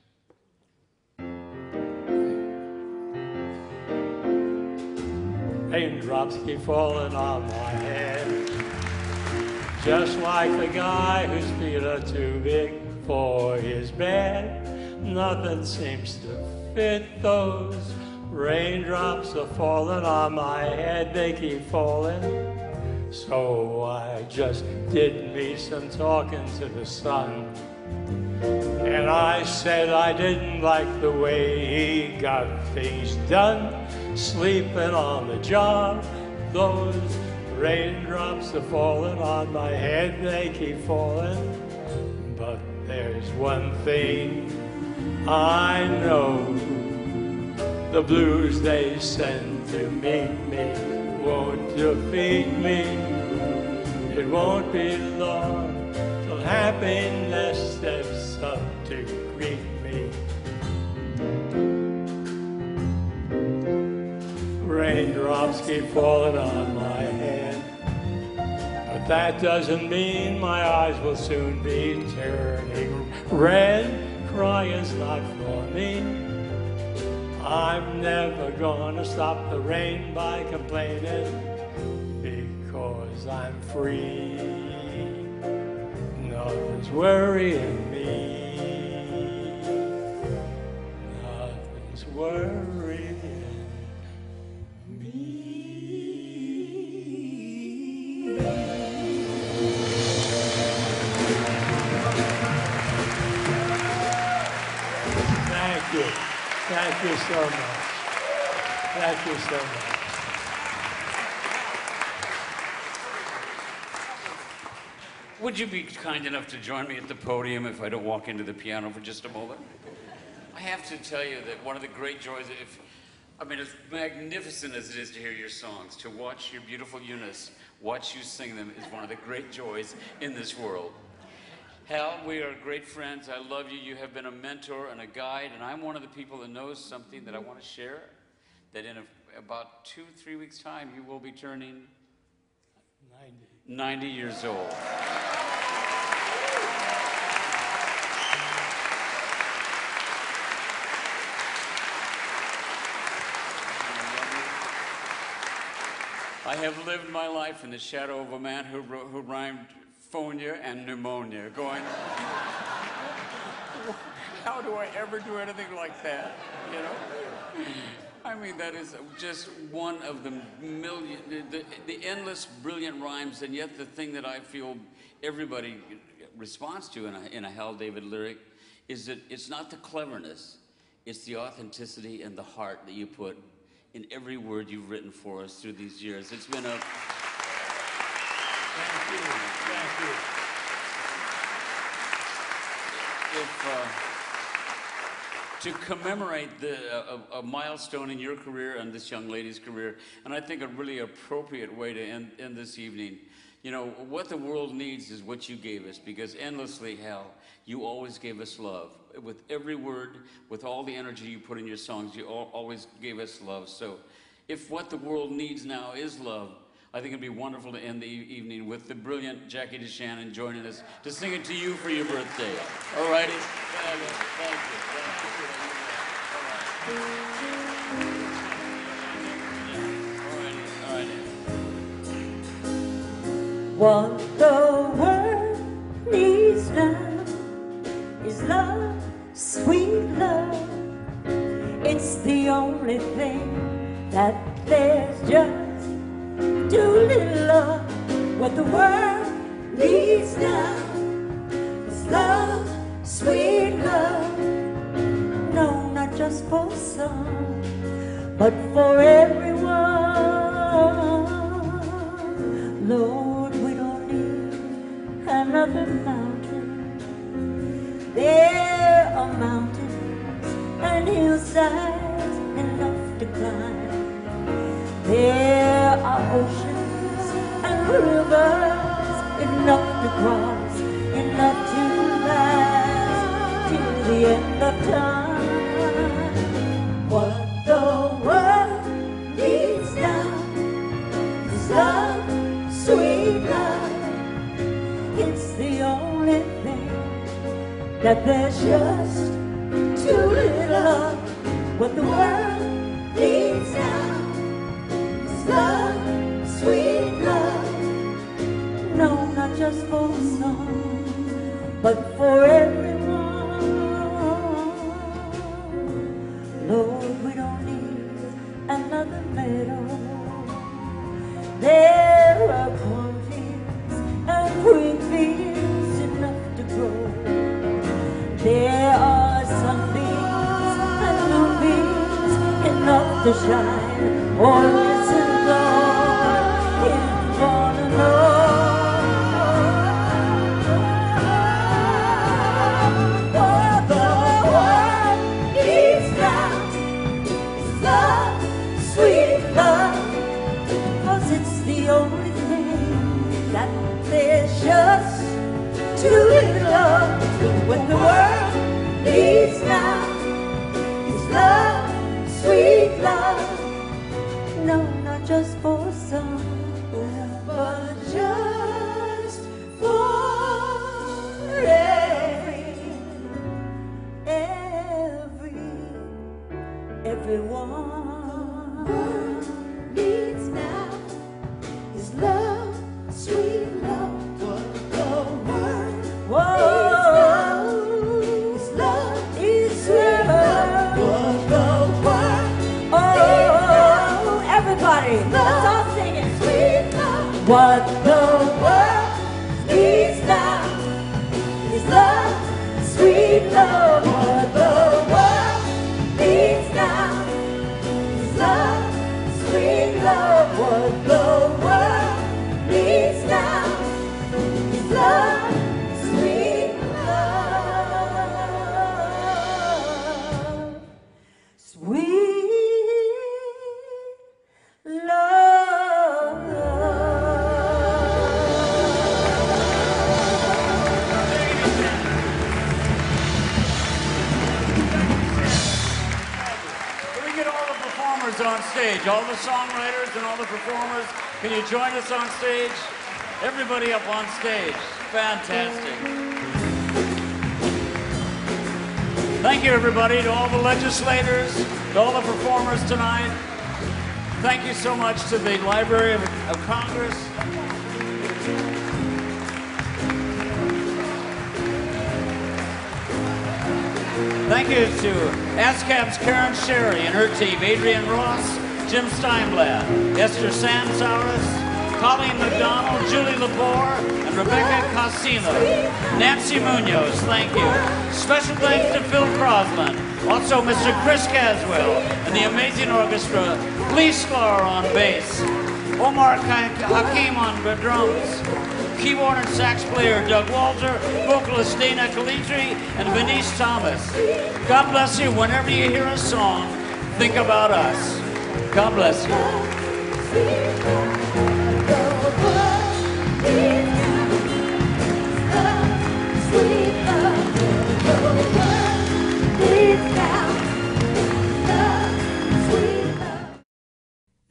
Raindrops keep falling on my head, just like the guy whose feet are too big for his bed. Nothing seems to fit those raindrops are falling on my head. They keep falling. So I just did me some talking to the sun, and I said I didn't like the way he got things done, sleeping on the job. Those raindrops are falling on my head, they keep falling. But there's one thing I know, the blues they send to meet me won't defeat me. It won't be long till happiness steps up to greet me. Raindrops keep falling on my head, but that doesn't mean my eyes will soon be turning red. Crying's not for me. I'm never gonna stop the rain by complaining, because I'm free. Nothing's worrying me. Nothing's worrying me. Thank you. Thank you so much. Thank you so much. Would you be kind enough to join me at the podium if I don't walk into the piano for just a moment? I have to tell you that one of the great joys, if, I mean, as magnificent as it is to hear your songs, to watch your beautiful Eunice, watch you sing them is one of the great joys in this world. Hal, we are great friends. I love you. You have been a mentor and a guide, and I'm one of the people that knows something that I want to share, that in a, about two, three weeks' time, you will be turning ninety. ninety years old. I have lived my life in the shadow of a man who, who rhymed phonia and pneumonia, going, how do I ever do anything like that, you know? I mean, that is just one of the million, the, the endless brilliant rhymes, and yet the thing that I feel everybody responds to in a, in a Hal David lyric is that it's not the cleverness, it's the authenticity and the heart that you put in every word you've written for us through these years. It's been a... Thank you. Thank you. If, uh, to commemorate the, uh, a, a milestone in your career and this young lady's career, and I think a really appropriate way to end, end this evening, you know, what the world needs is what you gave us, because endlessly, Hal, you always gave us love. With every word, with all the energy you put in your songs, you all, always gave us love. So if what the world needs now is love, I think it'd be wonderful to end the e evening with the brilliant Jackie DeShannon joining us to sing it to you for your birthday. All righty? Thank you. Thank you. All righty. What the world needs now is love, sweet love. It's the only thing that there's just too little of. What the world needs now is love, sweet love. No, not just for some, but for everyone. Lord, we don't need another mountain. There are mountains and hillsides enough to climb. There are oceans and rivers enough to cross, enough to last till the end of time. What the world needs now is love, sweet love. It's the only thing that there's just too little of. What the world needs now is love, sweet love. No, not just for some, but for everyone. Lord, we don't need another meadow. There are cornfields and wheat fields enough to grow. There are sunbeams and moonbeams enough to shine. Oh, listen, Lord, if you wanna know what the world needs now is love, sweet love. 'Cause it's the only thing that there's just too little of. What the world needs now is love, sweet love. No, not just for some, but just for every, every, everyone. World needs now is love, sweet love. What the world needs now is love, sweet love. What the world oh, everybody, let's all sing it. Sweet love. What the world needs now is love, sweet love. What the world needs now is love, sweet love. What the world needs now is love, sweet love. Sweet love. Can we get all the performers on stage? All the songwriters and all the performers, can you join us on stage? Everybody up on stage. Fantastic. Thank you, everybody, to all the legislators, to all the performers tonight. Thank you so much to the Library of, of Congress. Thank you to ASCAP's Karen Sherry and her team, Adrian Ross, Jim Steinblatt, Esther Sansauris, Colleen McDonald, Julie Lepore, and Rebecca Casino. Nancy Munoz, thank you. Special thanks to Phil Crosland, also Mister Chris Caswell, and the amazing orchestra, Lee Sklar on bass, Omar Hakim on drums, keyboard and sax player Doug Walter, vocalist Dana Calitri, and Venice Thomas. God bless you. Whenever you hear a song, think about us. God bless you.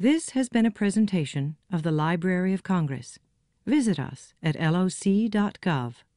This has been a presentation of the Library of Congress. Visit us at L O C dot gov.